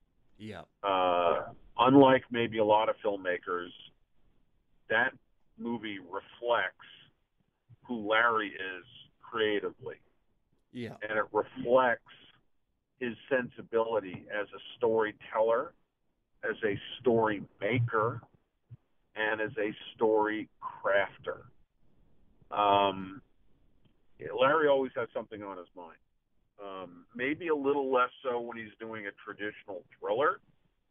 Unlike maybe a lot of filmmakers, that movie reflects who Larry is creatively. And it reflects his sensibility as a storyteller, as a story maker, and as a story crafter. Larry always has something on his mind. Maybe a little less so when he's doing a traditional thriller,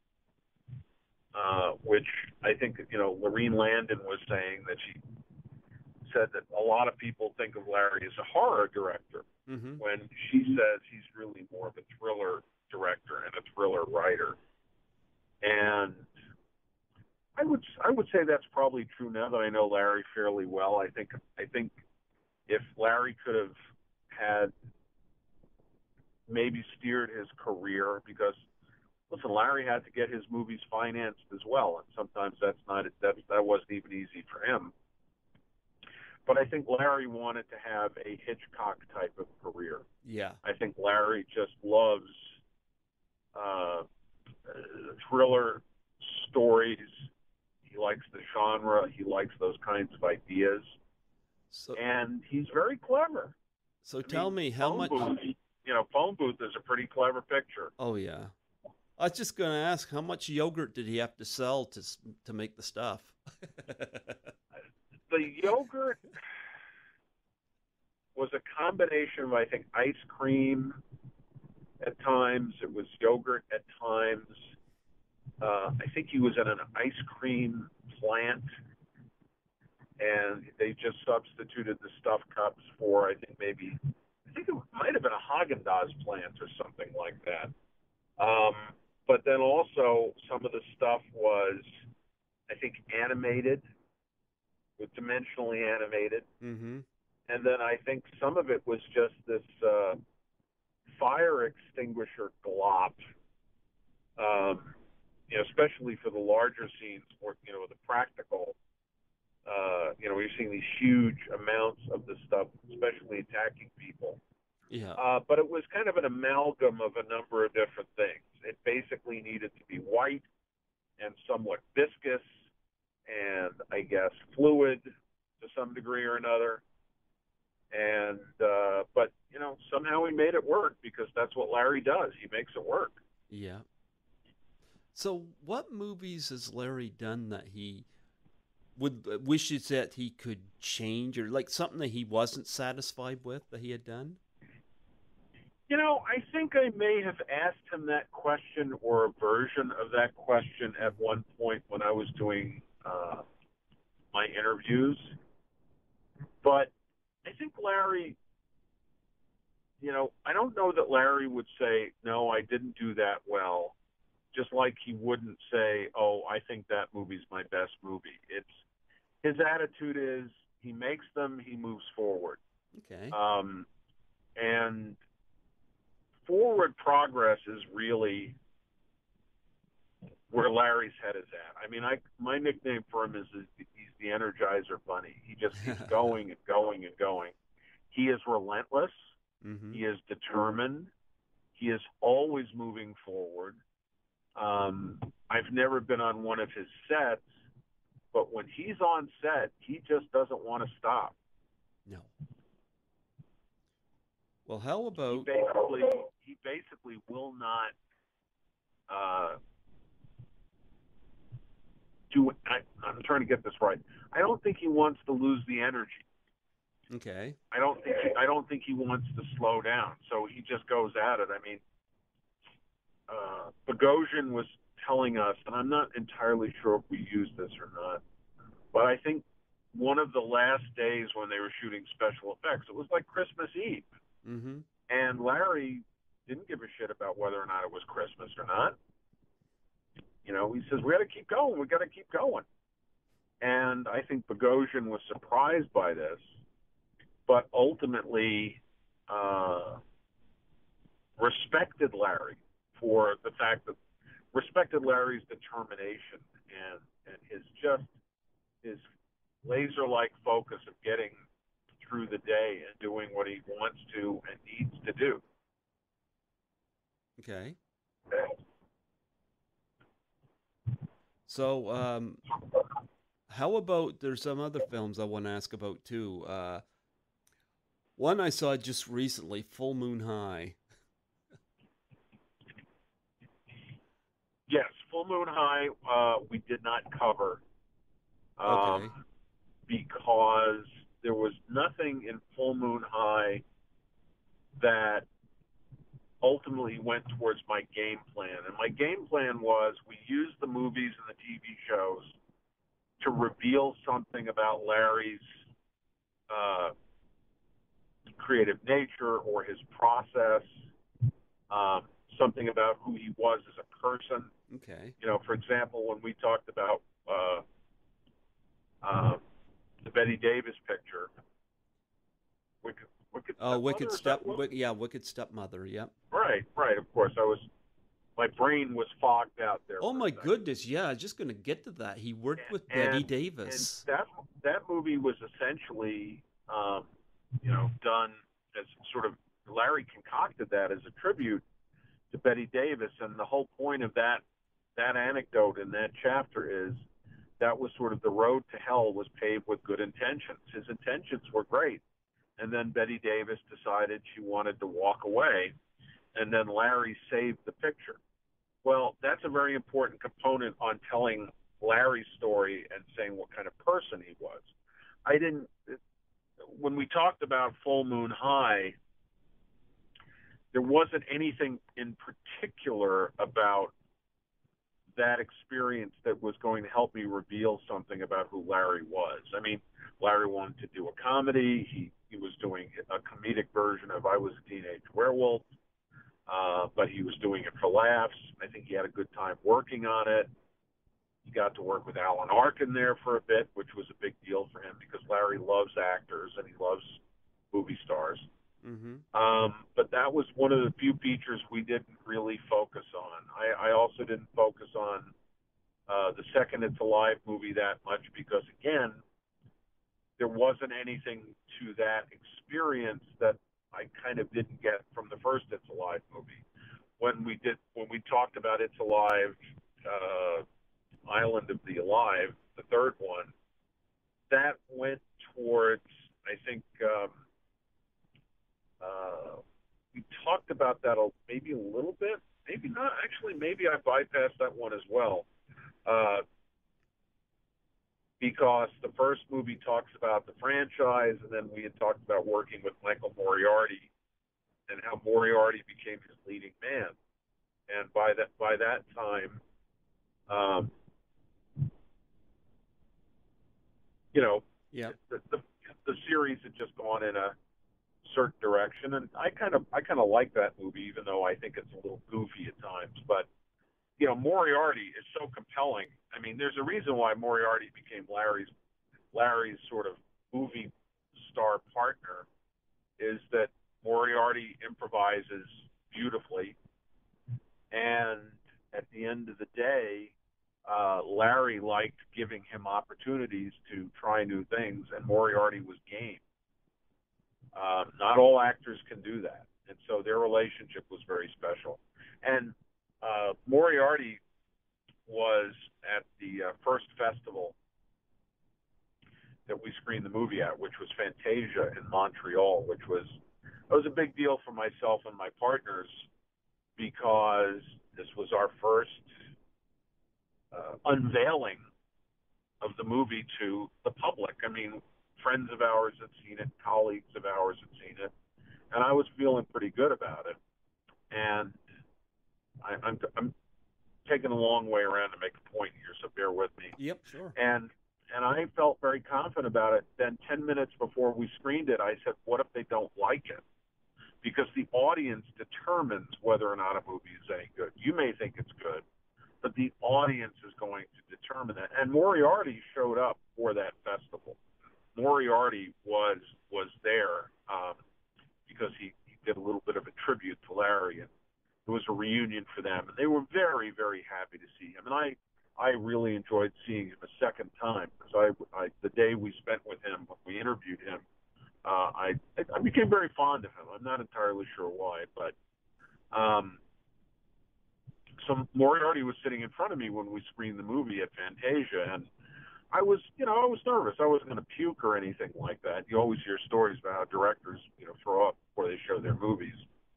which I think, you know, Lorene Landon was saying that she said that a lot of people think of Larry as a horror director, when she says he's really more of a thriller director and a thriller writer. And I would say that's probably true now that I know Larry fairly well. I think if Larry could have had maybe steered his career, because listen, Larry had to get his movies financed as well, and sometimes that wasn't even easy for him. But I think Larry wanted to have a Hitchcock type of career. I think Larry just loves thriller stories. He likes the genre. He likes those kinds of ideas. And he's very clever. So tell me how much... Phone Booth is a pretty clever picture. Oh, yeah. I was just going to ask, how much yogurt did he have to sell to make the stuff? The yogurt was a combination of, I think, ice cream at times. It was yogurt at times. I think he was at an ice cream plant, and they just substituted the stuffed cups for, I think it might have been a Haagen-Dazs plant or something like that. But then also some of the stuff was, I think, animated, with dimensionally animated. And then I think some of it was just this fire extinguisher glop, especially for the larger scenes, or, the practical. You're seeing these huge amounts of this stuff, especially attacking people. But it was kind of an amalgam of a number of different things. It basically needed to be white and somewhat viscous and, I guess, fluid to some degree or another. And but somehow he made it work, because that's what Larry does. He makes it work. So, what movies has Larry done that he would wishes that he could change, or like something that he wasn't satisfied with that he had done? I think I may have asked him that question or a version of that question at one point when I was doing my interviews. But I think Larry, I don't know that Larry would say, no, I didn't do that well, just like he wouldn't say, oh, I think that movie's my best movie. His attitude is he makes them, he moves forward. Okay. And forward progress is really where Larry's head is at. I mean, my nickname for him is he's the Energizer Bunny. He just keeps going and going and going. He is relentless. Mm-hmm. He is determined. He is always moving forward. I've never been on one of his sets, but when he's on set, he just doesn't want to stop. No. Well, how about he basically will not do. I'm trying to get this right. I don't think he wants to lose the energy. okay. I don't think he wants to slow down. So he just goes at it. I mean, Bogosian was telling us, and I'm not entirely sure if we used this or not, but I think one of the last days when they were shooting special effects, it was like Christmas Eve. Mm-hmm. And Larry didn't give a shit about whether or not it was Christmas or not. He says, we got to keep going. We got to keep going. And I think Bogosian was surprised by this, but ultimately respected Larry for the fact that respected Larry's determination and his laser-like focus of getting through the day and doing what he wants to and needs to do. Okay. So, how about there's some other films I want to ask about too. One I saw just recently, Full Moon High. Yes, Full Moon High we did not cover Okay. because there was nothing in Full Moon High that ultimately went towards my game plan. And my game plan was we used the movies and the TV shows to reveal something about Larry's creative nature or his process, something about who he was as a person. Okay. For example, when we talked about the Betty Davis picture, Wicked Wicked Stepmother. Yep. Right. Of course, my brain was fogged out there. Oh for my a second. goodness! Yeah, I was just going to get to that. He worked with Betty Davis. And that movie was essentially, done as sort of Larry concocted that as a tribute to Betty Davis, and the whole point of that anecdote in that chapter is that was sort of the road to hell was paved with good intentions. His intentions were great, and then Betty Davis decided she wanted to walk away, and then Larry saved the picture. Well, that's a very important component on telling Larry's story and saying what kind of person he was. When we talked about Full Moon High, there wasn't anything in particular about that experience that was going to help me reveal something about who Larry was. I mean, Larry wanted to do a comedy. He was doing a comedic version of I Was a Teenage Werewolf, but he was doing it for laughs. I think he had a good time working on it. He got to work with Alan Arkin there for a bit, which was a big deal for him because Larry loves actors and he loves movie stars. Mm-hmm. But that was one of the few features we didn't really focus on. I also didn't focus on the second It's Alive movie that much because, again, there wasn't anything to that experience that I kind of didn't get from the first It's Alive movie. When we talked about It's Alive, Island of the Alive, the third one, that went towards, I think, we talked about that maybe a little bit. maybe not. Actually, maybe I bypassed that one as well. Uh, because the first movie talks about the franchise, and then we had talked about working with Michael Moriarty and how Moriarty became his leading man. And by that time, um, you know, Yeah. the series had just gone in a certain direction, and I kind of like that movie, even though I think it's a little goofy at times. But Moriarty is so compelling. I mean, there's a reason why Moriarty became Larry's sort of movie star partner, is that Moriarty improvises beautifully, and at the end of the day, Larry liked giving him opportunities to try new things, and Moriarty was game. Not all actors can do that, and so their relationship was very special. And Moriarty was at the first festival that we screened the movie at, which was Fantasia in Montreal, which was a big deal for myself and my partners, because this was our first unveiling of the movie to the public. I mean, friends of ours had seen it, colleagues of ours had seen it, and I was feeling pretty good about it. And I'm taking a long way around to make a point here, so bear with me. Yep, sure. And I felt very confident about it. Then 10 minutes before we screened it, I said, what if they don't like it? Because the audience determines whether or not a movie is any good. You may think it's good, but the audience is going to determine that. And Moriarty showed up for that festival. Moriarty was there because he did a little bit of a tribute to Larry, and it was a reunion for them. And they were very, very happy to see him. And I really enjoyed seeing him a second time, because the day we spent with him, when we interviewed him, I became very fond of him. I'm not entirely sure why, but so Moriarty was sitting in front of me when we screened the movie at Fantasia, and I was nervous. I wasn't going to puke or anything like that. You always hear stories about how directors, throw up before they show their movies.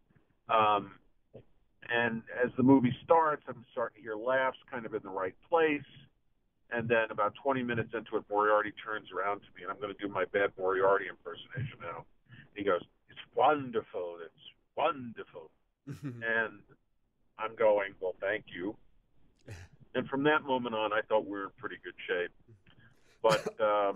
And as the movie starts, I'm starting to hear laughs kind of in the right place. And then about 20 minutes into it, Moriarty turns around to me, and I'm going to do my bad Moriarty impersonation now. He goes, "It's wonderful. It's wonderful." And I'm going, "Well, thank you." And from that moment on, I thought we were in pretty good shape. But,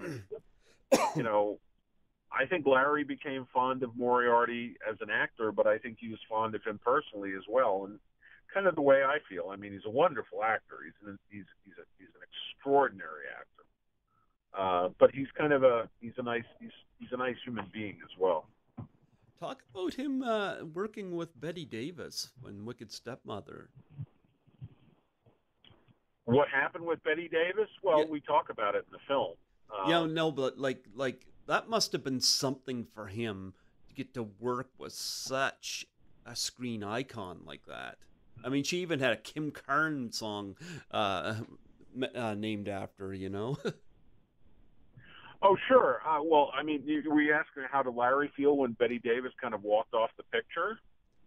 I think Larry became fond of Moriarty as an actor, but I think he was fond of him personally as well. And kind of the way I feel. I mean, he's a wonderful actor. He's an extraordinary actor. But he's a nice human being as well. Talk about him working with Bette Davis in Wicked Stepmother. What happened with Bette Davis? Well, Yeah. we talk about it in the film. No, but like that must have been something for him to get to work with such a screen icon like that. I mean, she even had a Kim Carnes song named after her. Oh, sure. Well, I mean, were you asking how did Larry feel when Bette Davis kind of walked off the picture?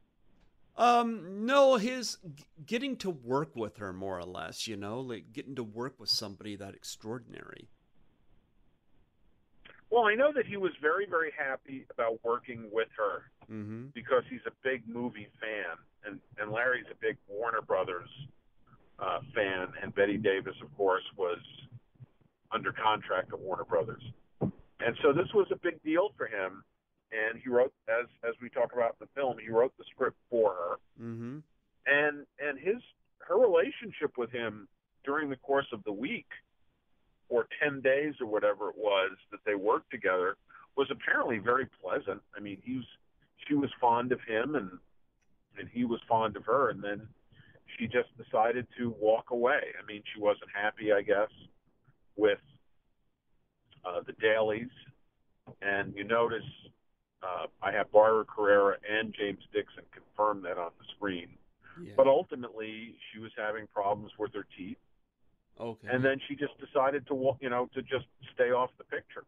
No, his getting to work with her, more or less, like getting to work with somebody that extraordinary. Well, I know that he was very, very happy about working with her because he's a big movie fan, and Larry's a big Warner Brothers fan, and Bette Davis, of course, was under contract at Warner Brothers. And so this was a big deal for him, and he wrote, as we talk about in the film, he wrote the script for her. Mm-hmm. And her relationship with him during the course of the week, or 10 days or whatever it was that they worked together, was apparently very pleasant. I mean, she was fond of him, and he was fond of her, and then she just decided to walk away. I mean, she wasn't happy, I guess, with the dailies. And you notice I have Barbara Carrera and James Dixon confirm that on the screen. Yeah. But ultimately, she was having problems with her teeth. Okay. And then she just decided to just stay off the picture.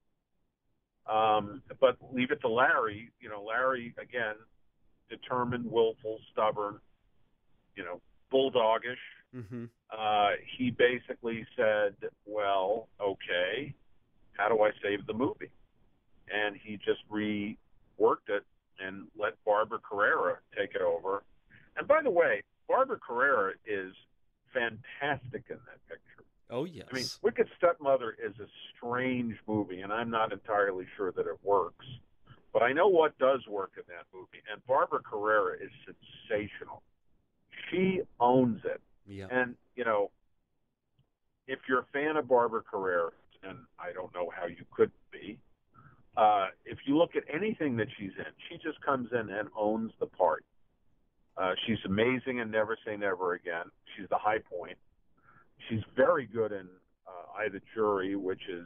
But leave it to Larry. Larry, again, determined, willful, stubborn. bulldogish. Mm-hmm. He basically said, well, okay, how do I save the movie? And he just reworked it and let Barbara Carrera take it over. And by the way, Barbara Carrera is fantastic in that picture. Oh, I mean, yes. Wicked Stepmother is a strange movie, and I'm not entirely sure that it works. But I know what does work in that movie, and Barbara Carrera is sensational. She owns it. Yeah. And, if you're a fan of Barbara Carrera, and I don't know how you could be, if you look at anything that she's in, she just comes in and owns the part. She's amazing in Never Say Never Again. She's the high point. She's very good in I, the Jury, which is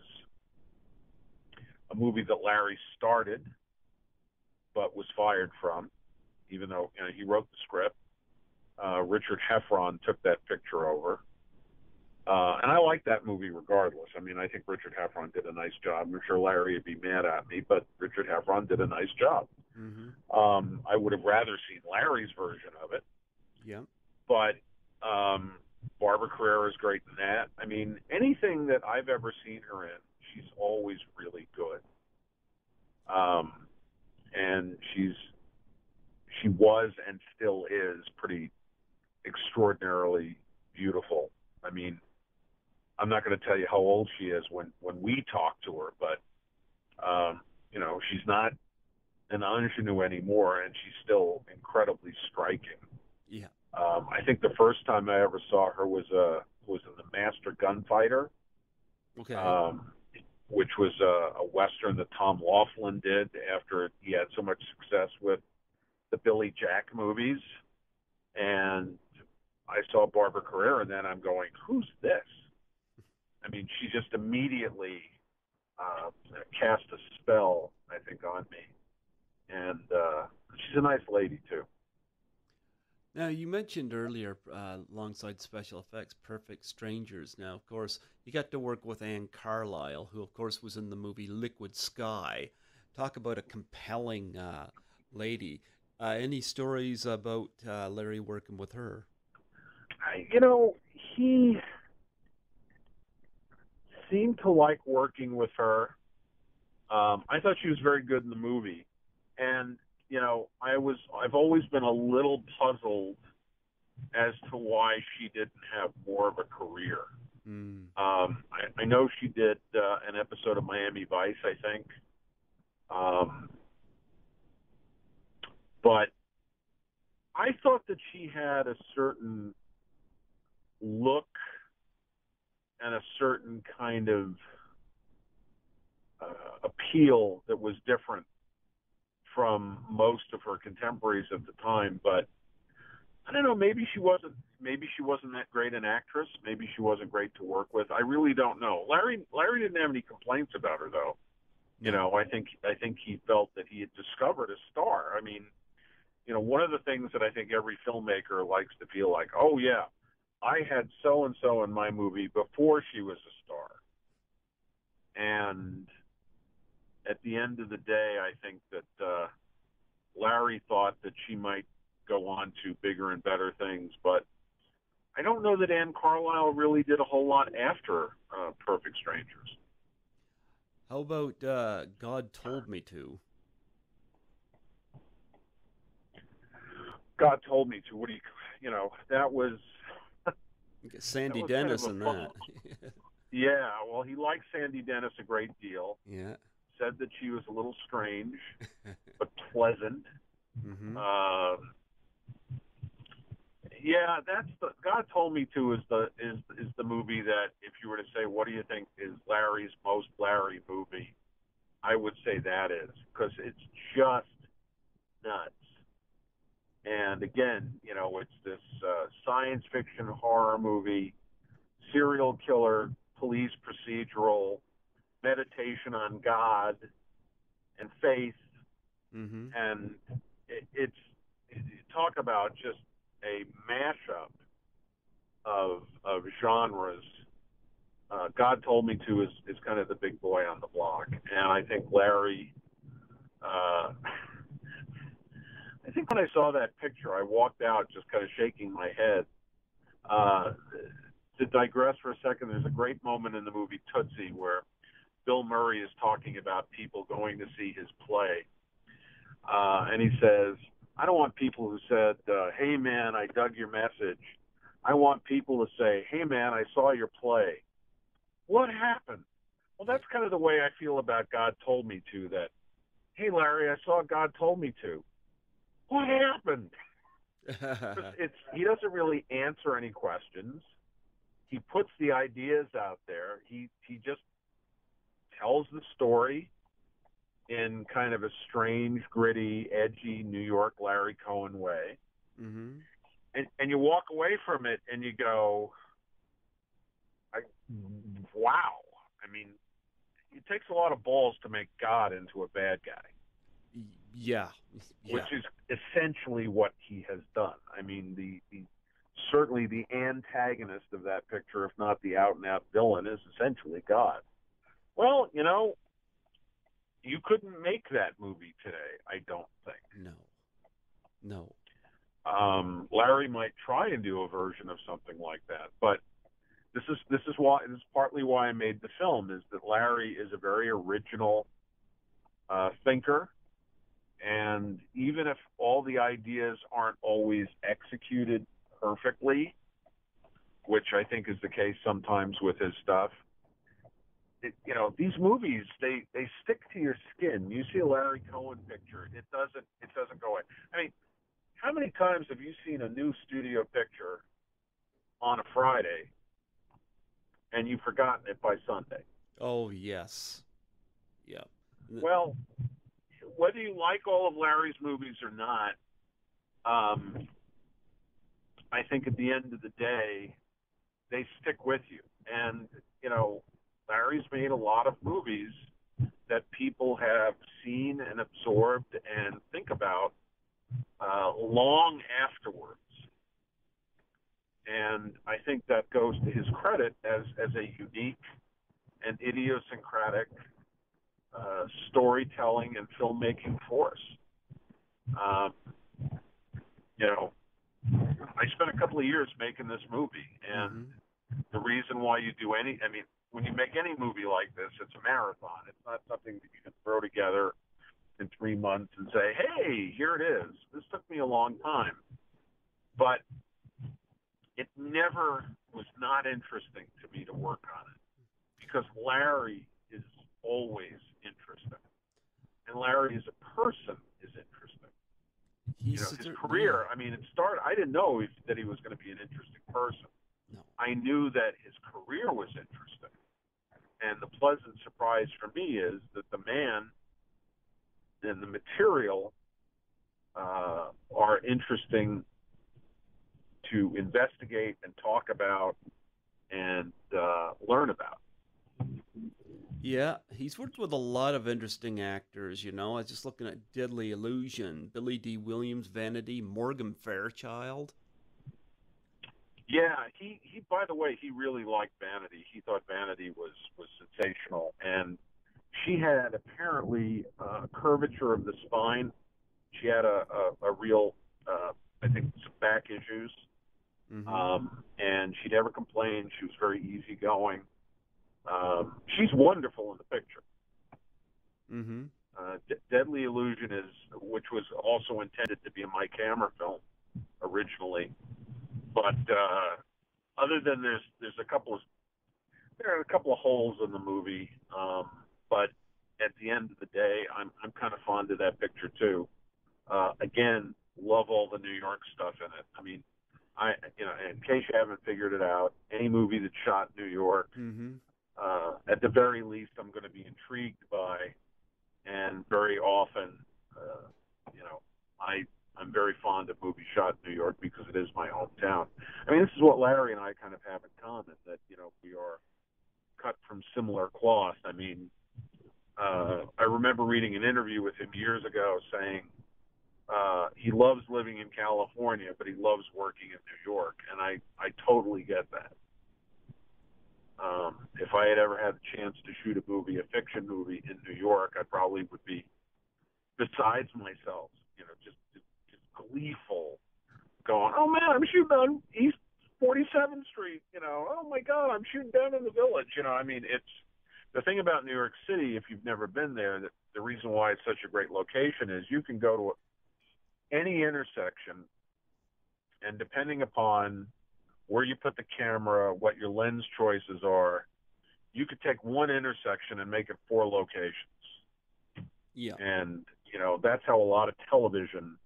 a movie that Larry started but was fired from, even though he wrote the script. Richard Heffron took that picture over. And I like that movie regardless. I mean, I think Richard Heffron did a nice job. I'm sure Larry would be mad at me, but Richard Heffron did a nice job. Mm-hmm. I would have rather seen Larry's version of it. Yeah. But Barbara Carrera is great in that. I mean, anything that I've ever seen her in, she's always really good. And she was and still is pretty extraordinarily beautiful. I mean, I'm not going to tell you how old she is when we talk to her, but she's not an ingenue anymore, and she's still incredibly striking. Yeah. I think the first time I ever saw her was in The Master Gunfighter, Okay. which was a Western that Tom Laughlin did after he had so much success with the Billy Jack movies. And I saw Barbara Carrera, and then I'm going, who's this? I mean, she just immediately cast a spell, I think, on me. And she's a nice lady, too. Now, you mentioned earlier, alongside special effects, Perfect Strangers. Now, of course, you got to work with Anne Carlisle, who, of course, was in the movie Liquid Sky. Talk about a compelling lady. Any stories about Larry working with her? He seemed to like working with her. I thought she was very good in the movie. And, I've always been a little puzzled as to why she didn't have more of a career. Mm. I know she did an episode of Miami Vice, I think. But I thought that she had a certain look and a certain kind of appeal that was different from most of her contemporaries at the time. But I don't know, maybe she wasn't that great an actress. Maybe she wasn't great to work with. I really don't know. Larry didn't have any complaints about her, though. No. I think he felt that he had discovered a star. I mean, one of the things that I think every filmmaker likes to feel like, oh yeah, I had so and so in my movie before she was a star. And at the end of the day, I think that Larry thought that she might go on to bigger and better things, but I don't know that Anne Carlisle really did a whole lot after Perfect Strangers. How about God Told Me To? God Told Me To. That was Sandy kind of Dennis a in fun. that. Yeah, well, he liked Sandy Dennis a great deal. Yeah. Said that she was a little strange, but pleasant. Mm-hmm. Yeah, that's God Told Me To is the movie that, if you were to say what do you think is Larry's most Larry movie, I would say that is, because it's just nuts. And again, it's this science fiction horror movie, serial killer, police procedural, meditation on God and faith, Mm-hmm. and it's talk about just a mashup of genres. God Told Me To is kind of the big boy on the block, and I think Larry think when I saw that picture, I walked out just kind of shaking my head. To digress for a second, there's a great moment in the movie Tootsie where Bill Murray is talking about people going to see his play. And he says, I don't want people who said, hey, man, I dug your message. I want people to say, hey, man, I saw your play. What happened? Well, that's kind of the way I feel about God Told Me To, that, hey, Larry, I saw God Told Me To. What happened? He doesn't really answer any questions. He puts the ideas out there. He just tells the story in kind of a strange, gritty, edgy New York Larry Cohen way. Mm-hmm. And you walk away from it and you go, wow. I mean, it takes a lot of balls to make God into a bad guy. Yeah. Which is essentially what he has done. I mean, certainly the antagonist of that picture, if not the out-and-out villain, is essentially God. Well, you couldn't make that movie today, I don't think. No. Larry might try and do a version of something like that, but this is partly why I made the film, is that Larry is a very original thinker, and even if all the ideas aren't always executed perfectly, which I think is the case sometimes with his stuff, these movies, they stick to your skin. You see a Larry Cohen picture, it doesn't go away. I mean, how many times have you seen a new studio picture on a Friday and you've forgotten it by Sunday? Oh, yes. Yeah. Well, whether you like all of Larry's movies or not, I think at the end of the day, they stick with you. And, Larry's made a lot of movies that people have seen and absorbed and think about long afterwards. And I think that goes to his credit as a unique and idiosyncratic storytelling and filmmaking force. I spent a couple of years making this movie, and the reason why you do when you make any movie like this, it's a marathon. It's not something that you can throw together in 3 months and say, hey, here it is. This took me a long time. But it never was not interesting to me to work on it, because Larry is always interesting. And Larry as a person is interesting. His career, it started, I didn't know that he was going to be an interesting person. No. I knew that his career was interesting. And the pleasant surprise for me is that the man and the material are interesting to investigate and talk about and learn about. Yeah, he's worked with a lot of interesting actors, I was just looking at Deadly Illusion, Billy D. Williams, Vanity, Morgan Fairchild. Yeah, he by the way, he really liked Vanity. He thought Vanity was sensational. And she had apparently curvature of the spine. She had a real, I think, some back issues. And she never complained. She was very easygoing. She's wonderful in the picture. Deadly Illusion which was also intended to be a Mike Hammer film originally, but other than there are a couple of holes in the movie, but at the end of the day, I'm kind of fond of that picture too. Again, love all the New York stuff in it. I mean, in case you haven't figured it out, any movie that's shot in New York, at the very least, I'm going to be intrigued by, and very often, I'm very fond of movies shot in New York because it is my hometown. I mean, this is what Larry and I kind of have in common, that, we are cut from similar cloth. I mean, I remember reading an interview with him years ago saying he loves living in California, but he loves working in New York, and I totally get that. If I had ever had the chance to shoot a fiction movie in New York, I probably would be besides myself, just gleeful, going, "Oh man, I'm shooting on East 47th Street." "Oh my God, I'm shooting down in the Village." I mean, it's the thing about New York City. If you've never been there, that the reason why it's such a great location is you can go to any intersection, and depending upon where you put the camera, what your lens choices are, you could take one intersection and make it four locations. Yeah. And that's how a lot of television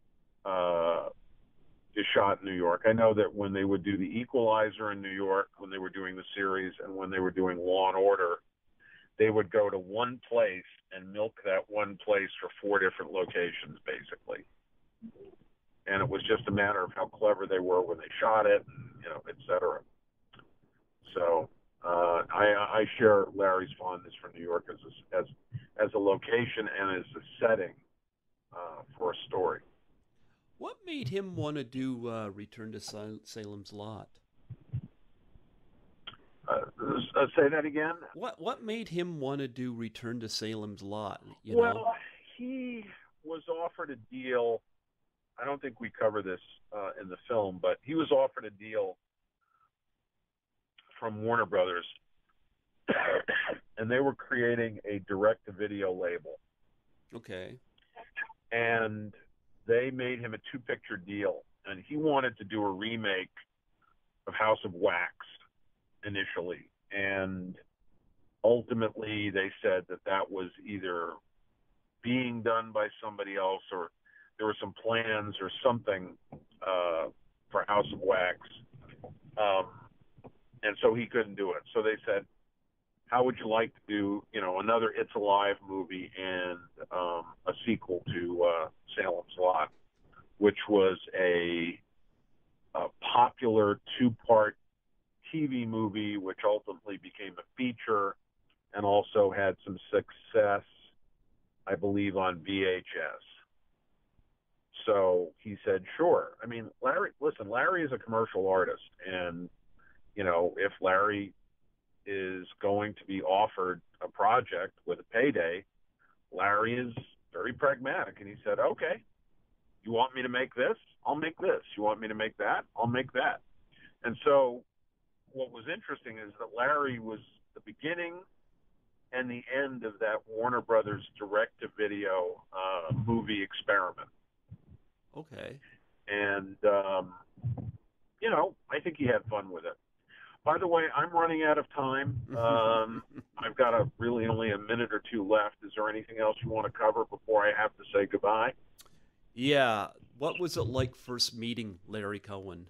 is shot in New York. I know that when they would do The Equalizer in New York, when they were doing the series, and when they were doing Law and Order, they would go to one place and milk that one place for four different locations, basically. And it was just a matter of how clever they were when they shot it, and, et cetera. So I share Larry's fondness for New York as a location and as a setting for a story. What made him want to do Return to Salem's Lot? Say that again? What made him want to do Return to Salem's Lot? Well, he was offered a deal. I don't think we cover this in the film, but he was offered a deal from Warner Brothers, and they were creating a direct-to-video label. Okay. And they made him a two-picture deal, and he wanted to do a remake of House of Wax initially, and ultimately they said that was either being done by somebody else, or there were some plans or something for House of Wax, and so he couldn't do it. So they said, "How would you like to do, another It's Alive movie and a sequel to Salem's Lot," which was a popular two-part TV movie, which ultimately became a feature and also had some success, I believe, on VHS. So he said, "Sure." I mean, Larry is a commercial artist, and if Larry is going to be offered a project with a payday, Larry is very pragmatic, and he said, "Okay, you want me to make this? I'll make this. You want me to make that? I'll make that." And so what was interesting is that Larry was the beginning and the end of that Warner Brothers direct-to-video movie experiment. Okay. And, I think he had fun with it. By the way, I'm running out of time. I've got really only a minute or two left. Is there anything else you want to cover before I have to say goodbye? Yeah. What was it like first meeting Larry Cohen?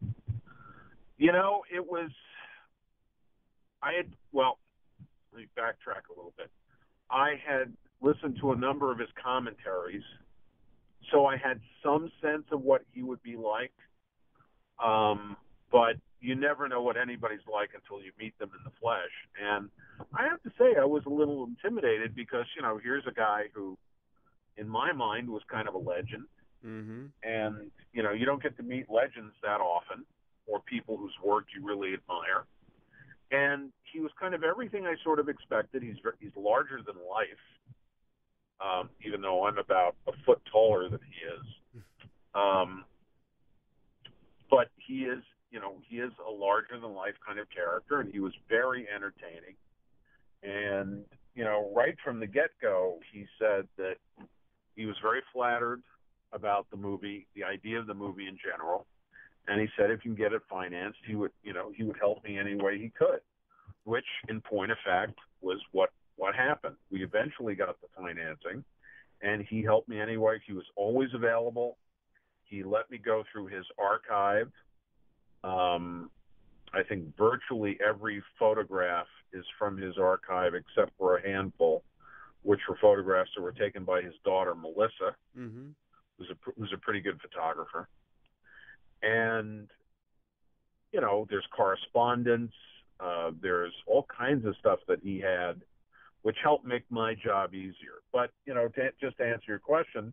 It was, let me backtrack a little bit. I had listened to a number of his commentaries, so I had some sense of what he would be like. But you never know what anybody's like until you meet them in the flesh. And I have to say, I was a little intimidated because, here's a guy who, in my mind, was kind of a legend. Mm-hmm. And, you don't get to meet legends that often, or people whose work you really admire. And he was kind of everything I sort of expected. He's larger than life, even though I'm about a foot taller than he is. But he is a larger than life kind of character, and he was very entertaining. And, right from the get-go, he said that he was very flattered about the movie, the idea of the movie in general. And he said if you can get it financed, he would help me any way he could, which, in point of fact, was what happened. We eventually got the financing, and he helped me anyway. He was always available. He let me go through his archive. I think virtually every photograph is from his archive except for a handful, which were photographs that were taken by his daughter, Melissa, Mm-hmm. who's a pretty good photographer. And, there's correspondence. There's all kinds of stuff that he had, which helped make my job easier. But, just to answer your question,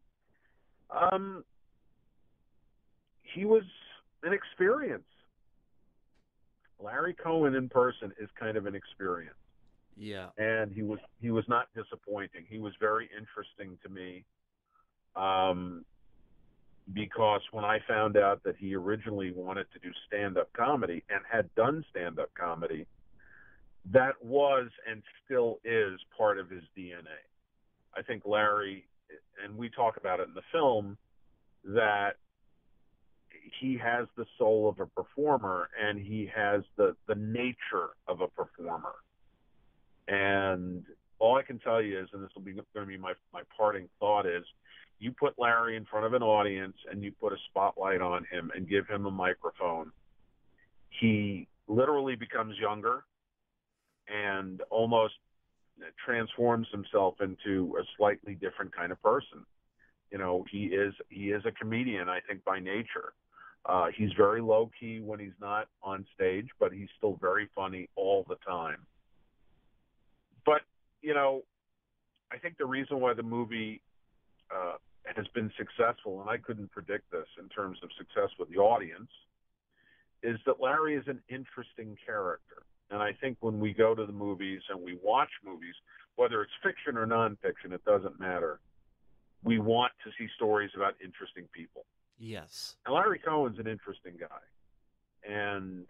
he was an experience. Larry Cohen in person is kind of an experience. Yeah. And he was not disappointing. He was very interesting to me. because when I found out that he originally wanted to do stand-up comedy and had done stand-up comedy, that was and still is part of his DNA. I think Larry, and we talk about it in the film, that he has the soul of a performer and he has the nature of a performer. And all I can tell you is, and this will be going to be my parting thought, is you put Larry in front of an audience and you put a spotlight on him and give him a microphone, he literally becomes younger and almost transforms himself into a slightly different kind of person. You know, he is a comedian, I think, by nature. He's very low key when he's not on stage, but he's still very funny all the time. But, you know, I think the reason why the movie has been successful, and I couldn't predict this in terms of success with the audience, is that Larry is an interesting character. And I think when we go to the movies and we watch movies, whether it's fiction or nonfiction, it doesn't matter. We want to see stories about interesting people. Yes. And Larry Cohen's an interesting guy. And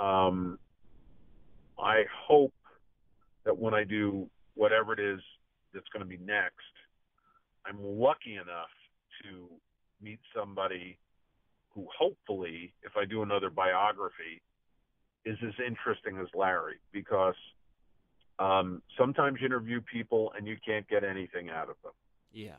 I hope that when I do whatever it is that's going to be next, I'm lucky enough to meet somebody who hopefully, if I do another biography, is as interesting as Larry, because sometimes you interview people and you can't get anything out of them. Yeah.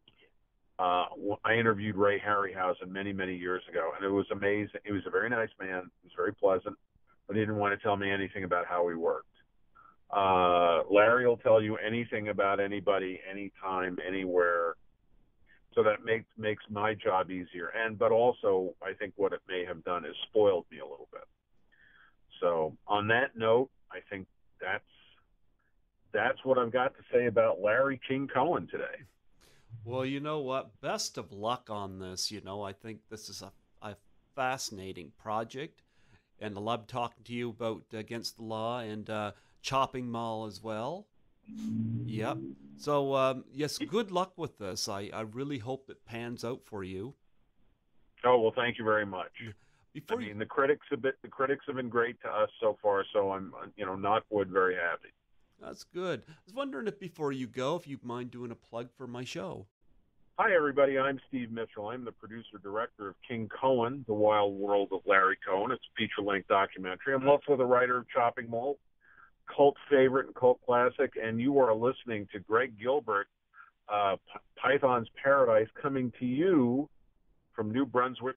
I interviewed Ray Harryhausen many, many years ago, and it was amazing. He was a very nice man. He was very pleasant, but he didn't want to tell me anything about how he worked. Larry will tell you anything about anybody, anytime, anywhere. So that makes my job easier. But also, I think what it may have done is spoiled me a little bit. So on that note, I think that's what I've got to say about Larry King Cohen today. Well, you know what? Best of luck on this. You know, I think this is a fascinating project, and I love talking to you about Against the Law and Chopping Mall as well. Yep. So, yes, good luck with this. I really hope it pans out for you. Oh, well, thank you very much. Before I mean, the critics have been great to us so far, so I'm, knock wood, very happy. That's good. I was wondering if before you go, if you'd mind doing a plug for my show. Hi, everybody. I'm Steve Mitchell. I'm the producer-director of King Cohen, The Wild World of Larry Cohen. It's a feature-length documentary. I'm also the writer of Chopping Mall, cult favorite and cult classic, and you are listening to Greg Gilbert, Python's Paradise, coming to you from New Brunswick,